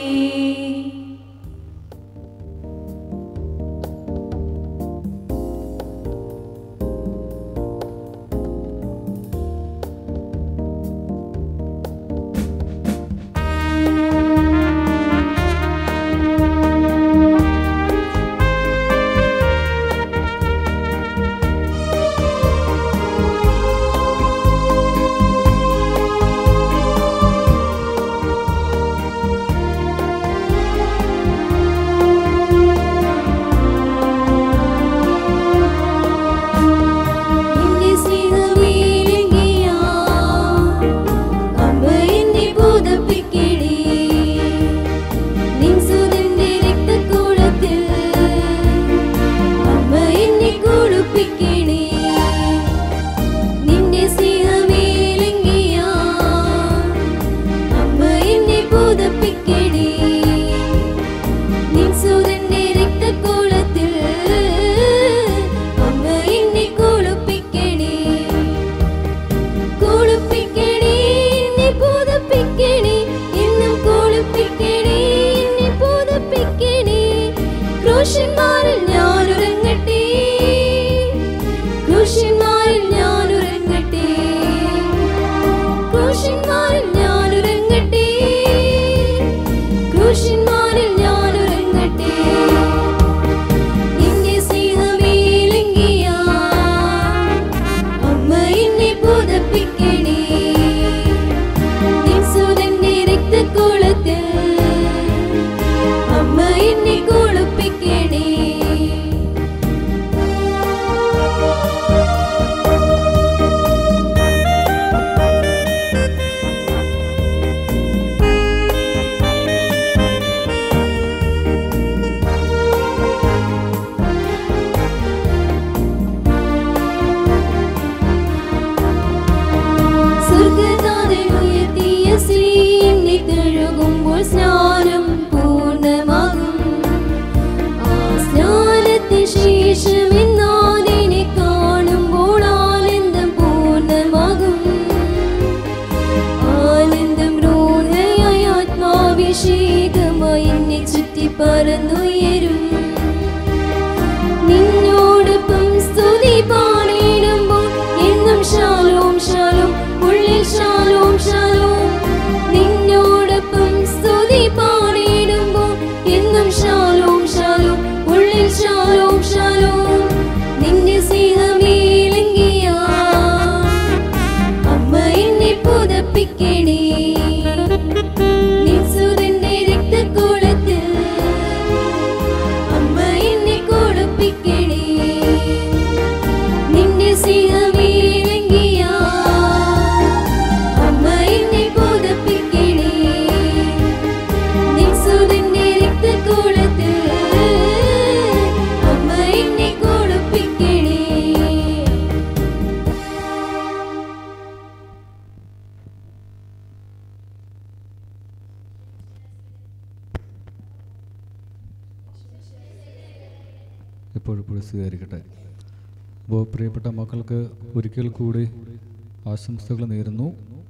ക്രൂശന്മാരിൽ ഞാൻ ഉറങ്ങട്ടെ, ക്രൂശന്മാരിൽ ഞാൻ ഉറങ്ങട്ടെ, ക്രൂശന്മാരിൽ ഞാൻ ഉറങ്ങട്ടെ, ക്രൂശന്മാരിൽ ഞാൻ ഉറങ്ങട്ടെ. നിന്റെ സ്നേഹമേലെങ്കിയ അമ്മ എന്നെ പുതപ്പിക്കണേ, നിൻ സുതന്റെ രക്തക്കുളത്തിൽ അമ്മ എന്നെ കുളിപ്പിക്കണേ. സ്വർഗ്ഗനാഥൻ ഉയർത്തിയ ശ്രീ എന്നെ തഴുകുമ്പോൾ സ്നാനം പൂർണ്ണമാകും. ആ സ്നാനത്തിന് ശേഷം എന്നാദിനെ കാണുമ്പോൾ ആനന്ദം പൂർണ്ണമാകും. ആനന്ദം രോധയായ ആത്മാഭിഷേകമായി എന്നെ ചുറ്റി പറന്നുയരും. നിന്നോടൊപ്പം സ്തുതി പാടിയിടുമ്പോൾ എന്നും ശാലോം ശാലോം, ഉള്ളിൽ ശാലോം ശാലോം. നിന്നോടൊപ്പം സ്തുതി പാടിയിടുമ്പോൾ എന്നും ശാലോം ശാലോം, ഉള്ളിൽ ശാലോം ശാലോം. നിന്റെ സ്നേഹമേലെങ്കിയ അമ്മ എന്നെ പുതപ്പിക്കണേ, നിൻ സുതന്റെ രക്തക്കുളത്തിൽ അമ്മ എന്നെ കുളിപ്പിക്കണേ. നിന്റെ സ്നേഹമേലെങ്കിയ അമ്മ എന്നെ പുതപ്പിക്കണേ, നിൻ സുതന്റെ രക്തക്കുളത്തിൽ അമ്മ എന്നെ കുളിപ്പിക്കണേ. എപ്പോഴെപ്പോഴും സ്വീകരിക്കട്ടെ. അപ്പോൾ പ്രിയപ്പെട്ട മക്കൾക്ക് ഒരിക്കൽ കൂടി ആശംസകൾ നേരുന്നു.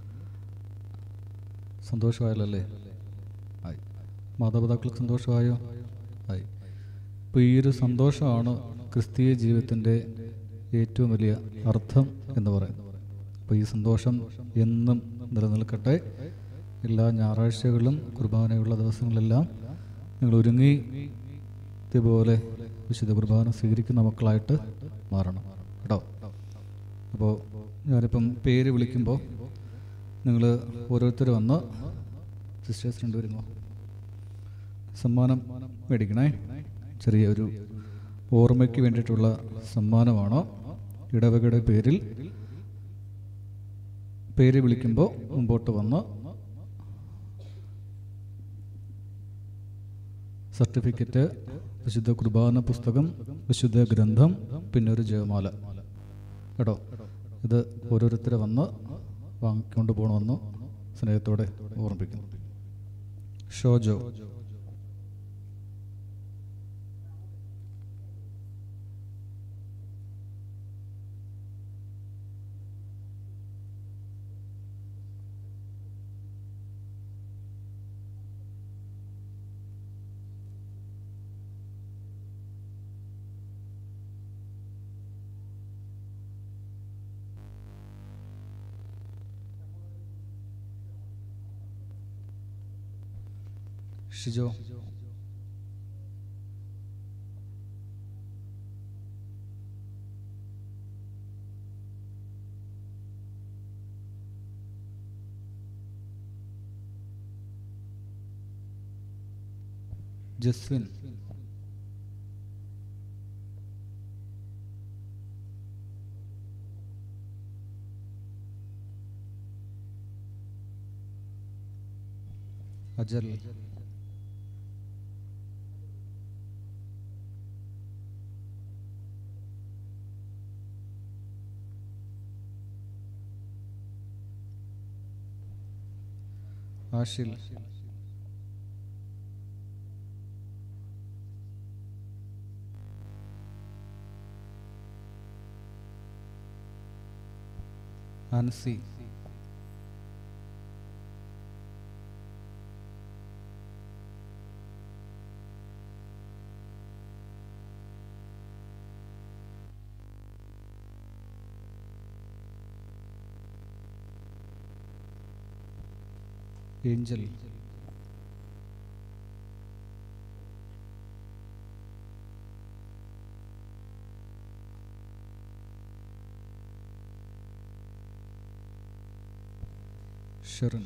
സന്തോഷമായല്ലേ? ആയി. മാതാപിതാക്കൾക്ക് സന്തോഷമായോ? ആയി. അപ്പോൾ ഈ ഒരു സന്തോഷമാണ് ക്രിസ്തീയ ജീവിതത്തിൻ്റെ ഏറ്റവും വലിയ അർത്ഥം എന്ന് പറയുന്നത്. അപ്പോൾ ഈ സന്തോഷം എന്നും നിലനിൽക്കട്ടെ. എല്ലാ ഞായറാഴ്ചകളിലും കുർബാനയുള്ള ദിവസങ്ങളെല്ലാം നിങ്ങൾ ഒരുങ്ങി ഇതുപോലെ വിശുദ്ധ കുർബാന സ്വീകരിക്കുന്ന മക്കളായിട്ട് മാറണം കേട്ടോ. അപ്പോൾ ഞാനിപ്പം പേര് വിളിക്കുമ്പോൾ നിങ്ങൾ ഓരോരുത്തർ വന്ന് സിസ്റ്റേഴ്സ് രണ്ടുപേരുമോ സമ്മാനം മേടിക്കണേ. ചെറിയൊരു ഓർമ്മയ്ക്ക് വേണ്ടിയിട്ടുള്ള സമ്മാനമാണ്. ഇടവകയുടെ പേരിൽ പേര് വിളിക്കുമ്പോൾ മുമ്പോട്ട് വന്ന് സർട്ടിഫിക്കറ്റ്, വിശുദ്ധ കുർബാന പുസ്തകം, വിശുദ്ധ ഗ്രന്ഥം, പിന്നെ ഒരു ജയമാല കേട്ടോ. ഇത് ഓരോരുത്തരെ വന്ന് വാങ്ങിക്കൊണ്ട് പോകണമെന്ന് സ്നേഹത്തോടെ ഓർമ്മിപ്പിക്കുന്നു. ഷോജോ. ഷിജോ. ജസ്വിൻ. അജൽ. ആഷിൽ. ആൻസി. ഏഞ്ചൽ. ഷെറിൻ.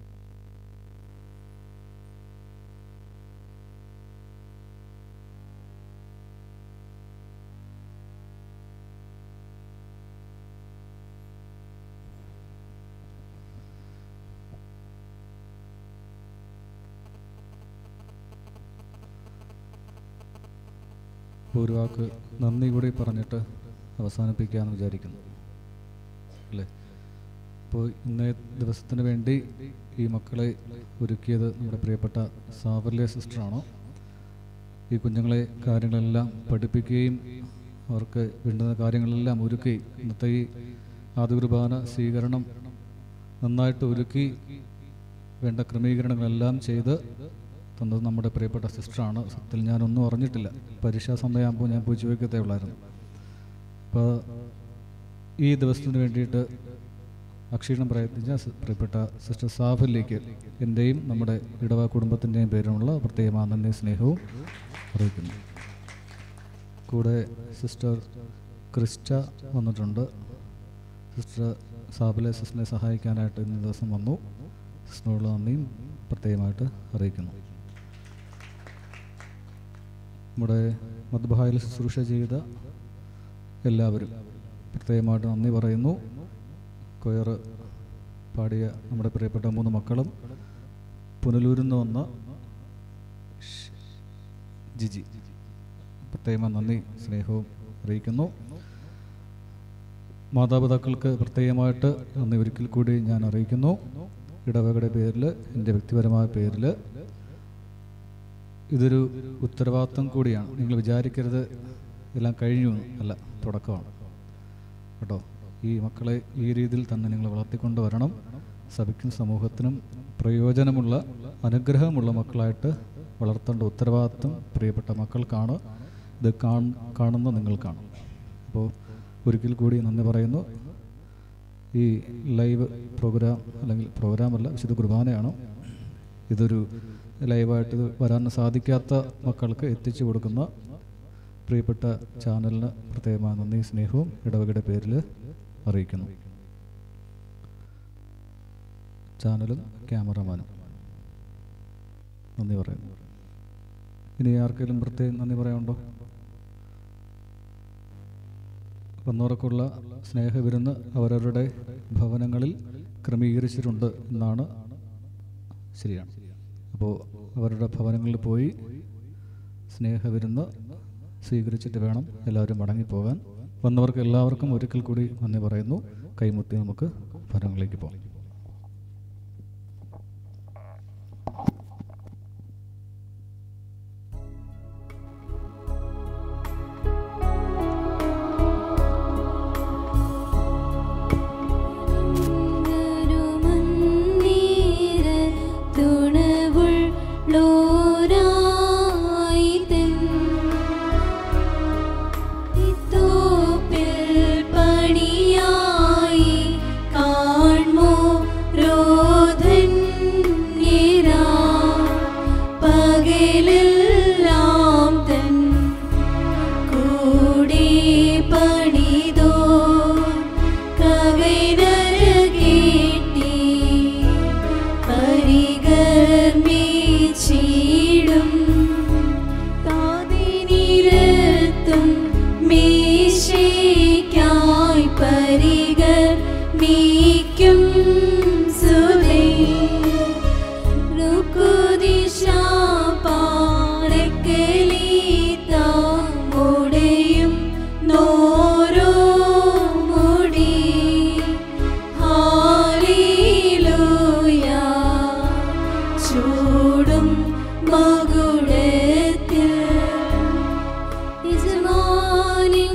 ഒരു വാക്ക് നന്ദി കൂടി പറഞ്ഞിട്ട് അവസാനിപ്പിക്കാമെന്ന് വിചാരിക്കുന്നു അല്ലേ. അപ്പോൾ ഇന്നേ ദിവസത്തിന് വേണ്ടി ഈ മക്കളെ ഒരുക്കിയത് നമ്മുടെ പ്രിയപ്പെട്ട സാവല്യ സിസ്റ്ററാണ്. ഈ കുഞ്ഞുങ്ങളെ കാര്യങ്ങളെല്ലാം പഠിപ്പിക്കുകയും അവർക്ക് വേണ്ടുന്ന കാര്യങ്ങളെല്ലാം ഒരുക്കി ഇന്നത്തെ ഈ ആദ്യ കുർബാന സ്വീകരണം നന്നായിട്ട് ഒരുക്കി വേണ്ട ക്രമീകരണങ്ങളെല്ലാം ചെയ്ത് തന്നത് നമ്മുടെ പ്രിയപ്പെട്ട സിസ്റ്ററാണ്. സത്യത്തിൽ ഞാനൊന്നും അറിഞ്ഞിട്ടില്ല. പരീക്ഷാ സമയമാകുമ്പോൾ ഞാൻ പോയി ചോദിക്കത്തേ ഉള്ളായിരുന്നു. അപ്പോൾ ഈ ദിവസത്തിന് വേണ്ടിയിട്ട് അക്ഷീണം പ്രയത്നിച്ച പ്രിയപ്പെട്ട സിസ്റ്റർ സാഫലിലേക്ക് എൻ്റെയും നമ്മുടെ ഇടവ കുടുംബത്തിൻ്റെയും പേരിലുള്ള പ്രത്യേക നന്ദി സ്നേഹവും അറിയിക്കുന്നു. കൂടെ സിസ്റ്റർ ക്രിസ്റ്റ വന്നിട്ടുണ്ട്. സിസ്റ്റർ സാഫലെ സിസ്റ്ററിനെ സഹായിക്കാനായിട്ട് ഇന്ന് ദിവസം വന്നു. സിസ്റ്ററിനുള്ള നന്ദിയും പ്രത്യേകമായിട്ട് അറിയിക്കുന്നു. നമ്മുടെ മദ്ബഹായിൽ ശുശ്രൂഷ ചെയ്ത എല്ലാവരും പ്രത്യേകമായിട്ട് നന്ദി പറയുന്നു. കൊയർ പാടിയ നമ്മുടെ പ്രിയപ്പെട്ട മൂന്ന് മക്കളും പുനലൂരിൽ നിന്ന് വന്ന ജിജി പ്രത്യേകമായി നന്ദി സ്നേഹവും അറിയിക്കുന്നു. മാതാപിതാക്കൾക്ക് പ്രത്യേകമായിട്ട് നന്ദി ഒരിക്കൽ കൂടി ഞാൻ അറിയിക്കുന്നു. ഇടവകയുടെ പേരിൽ, എൻ്റെ വ്യക്തിപരമായ പേരിൽ. ഇതൊരു ഉത്തരവാദിത്വം കൂടിയാണ്. നിങ്ങൾ വിചാരിക്കരുത് എല്ലാം കഴിഞ്ഞു അല്ല, തുടക്കമാണ് കേട്ടോ. ഈ മക്കളെ ഈ രീതിയിൽ തന്നെ നിങ്ങൾ വളർത്തിക്കൊണ്ട് വരണം. സഭയ്ക്കും സമൂഹത്തിനും പ്രയോജനമുള്ള അനുഗ്രഹമുള്ള മക്കളായിട്ട് വളർത്തേണ്ട ഉത്തരവാദിത്വം പ്രിയപ്പെട്ട മക്കൾക്കാണ്. ഇത് കാണുന്ന നിങ്ങൾക്കാണ്. അപ്പോൾ ഒരിക്കൽ കൂടി നന്ദി പറയുന്നു. ഈ ലൈവ് പ്രോഗ്രാം അല്ലെങ്കിൽ പ്രോഗ്രാമല്ല, വിശുദ്ധ കുർബാനയാണ്. ഇതൊരു ലൈവായിട്ട് വരാൻ സാധിക്കാത്ത മക്കൾക്ക് എത്തിച്ചു കൊടുക്കുന്ന പ്രിയപ്പെട്ട ചാനലിന് പ്രത്യേകമായ നന്ദി സ്നേഹവും ഇടവകയുടെ പേരിൽ അറിയിക്കുന്നു. ചാനലും ക്യാമറമാനും നന്ദി പറയുന്നു. ഇനി ആർക്കെങ്കിലും പ്രത്യേകം നന്ദി പറയാനുണ്ടോ? വന്നവർക്കുള്ള സ്നേഹവിരുന്ന് അവരവരുടെ ഭവനങ്ങളിൽ ക്രമീകരിച്ചിട്ടുണ്ട് എന്നാണ്. ശരിയാണ്. അപ്പോൾ അവരുടെ ഭവനങ്ങളിൽ പോയി സ്നേഹവിരുന്ന് സ്വീകരിച്ചിട്ട് വേണം എല്ലാവരും മടങ്ങിപ്പോകാൻ. വന്നവർക്ക് എല്ലാവർക്കും ഒരിക്കൽ കൂടി നന്ദി പറയുന്നു. കൈമുത്തി നമുക്ക് ഭവനങ്ങളിലേക്ക് പോകാം.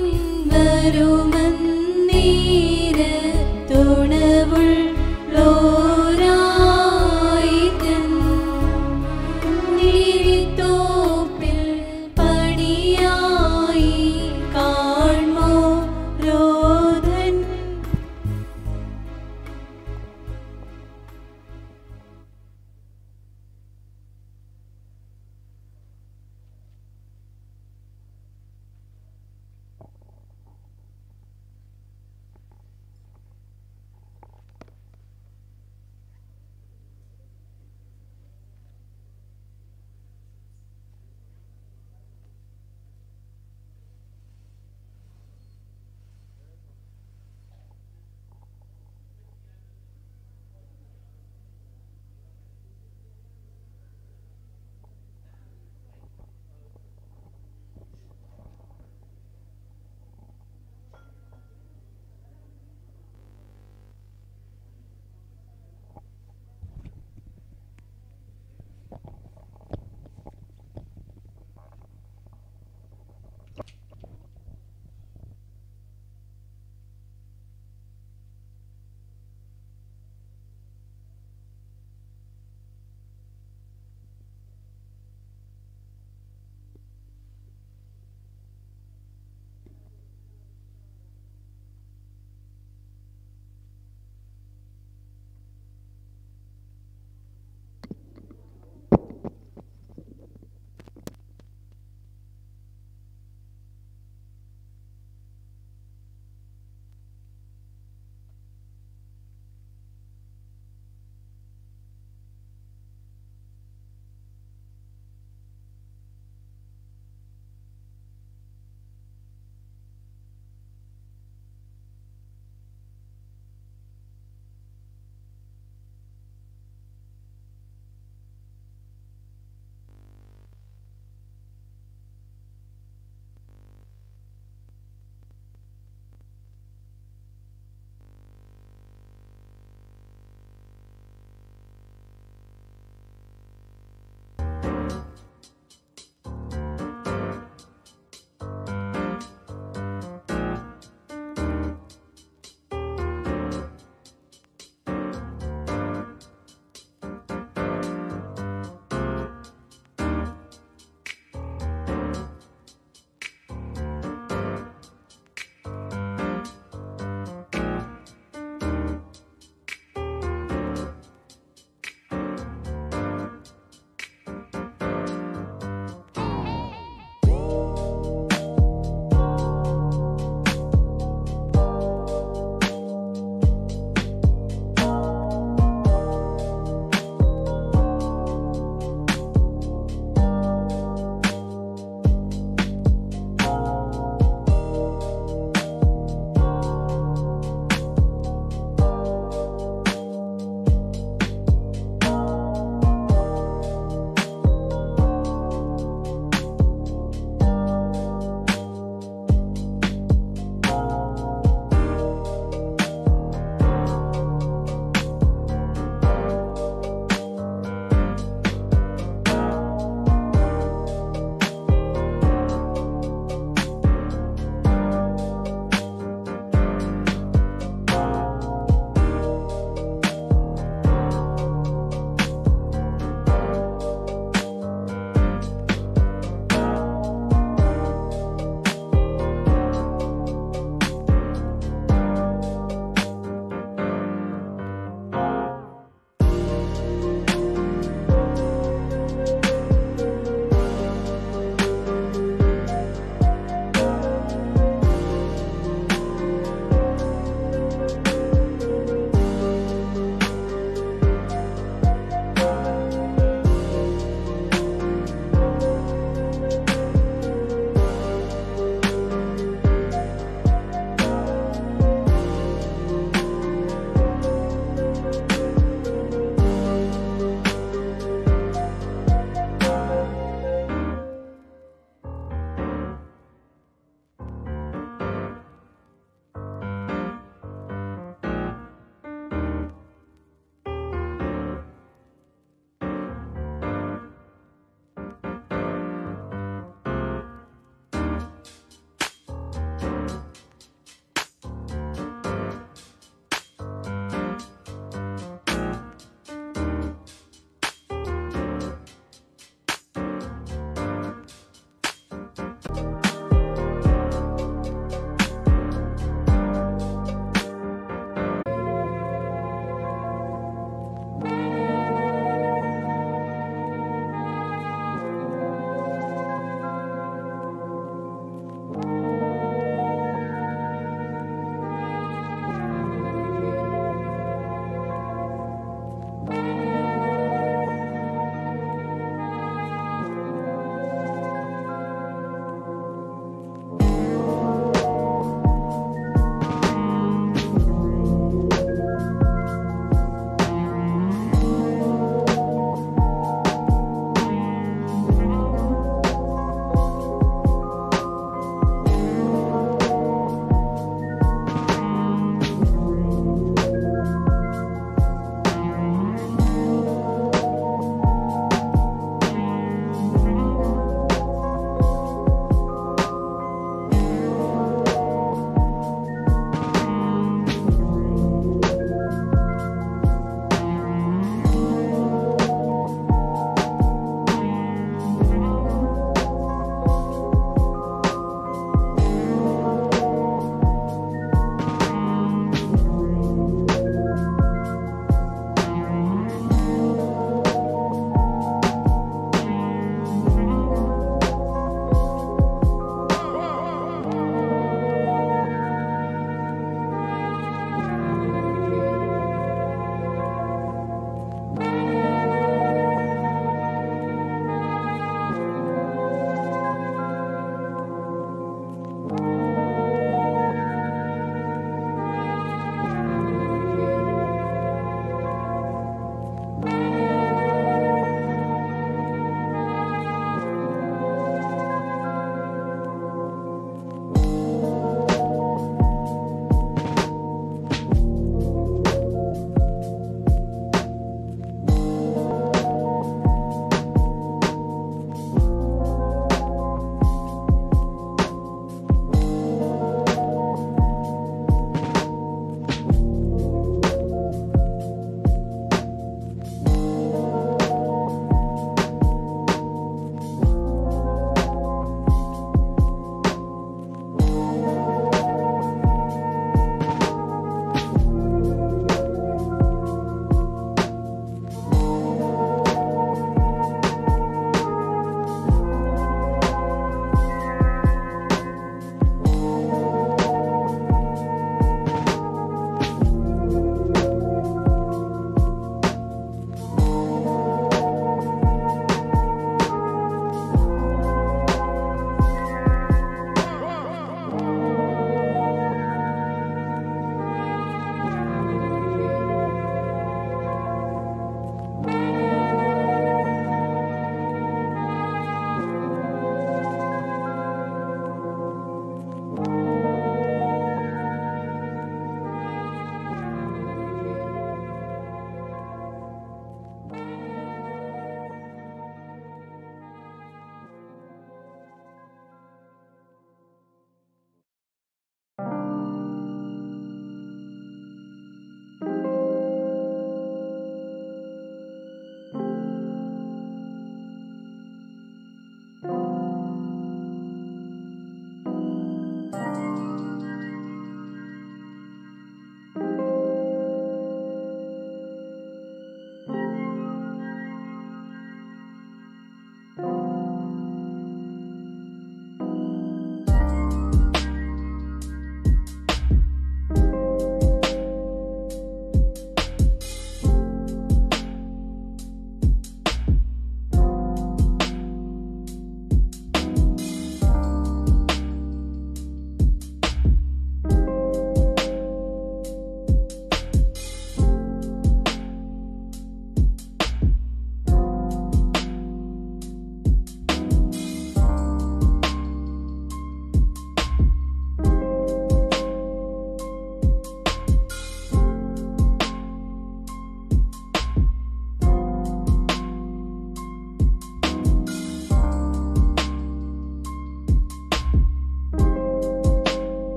Lord.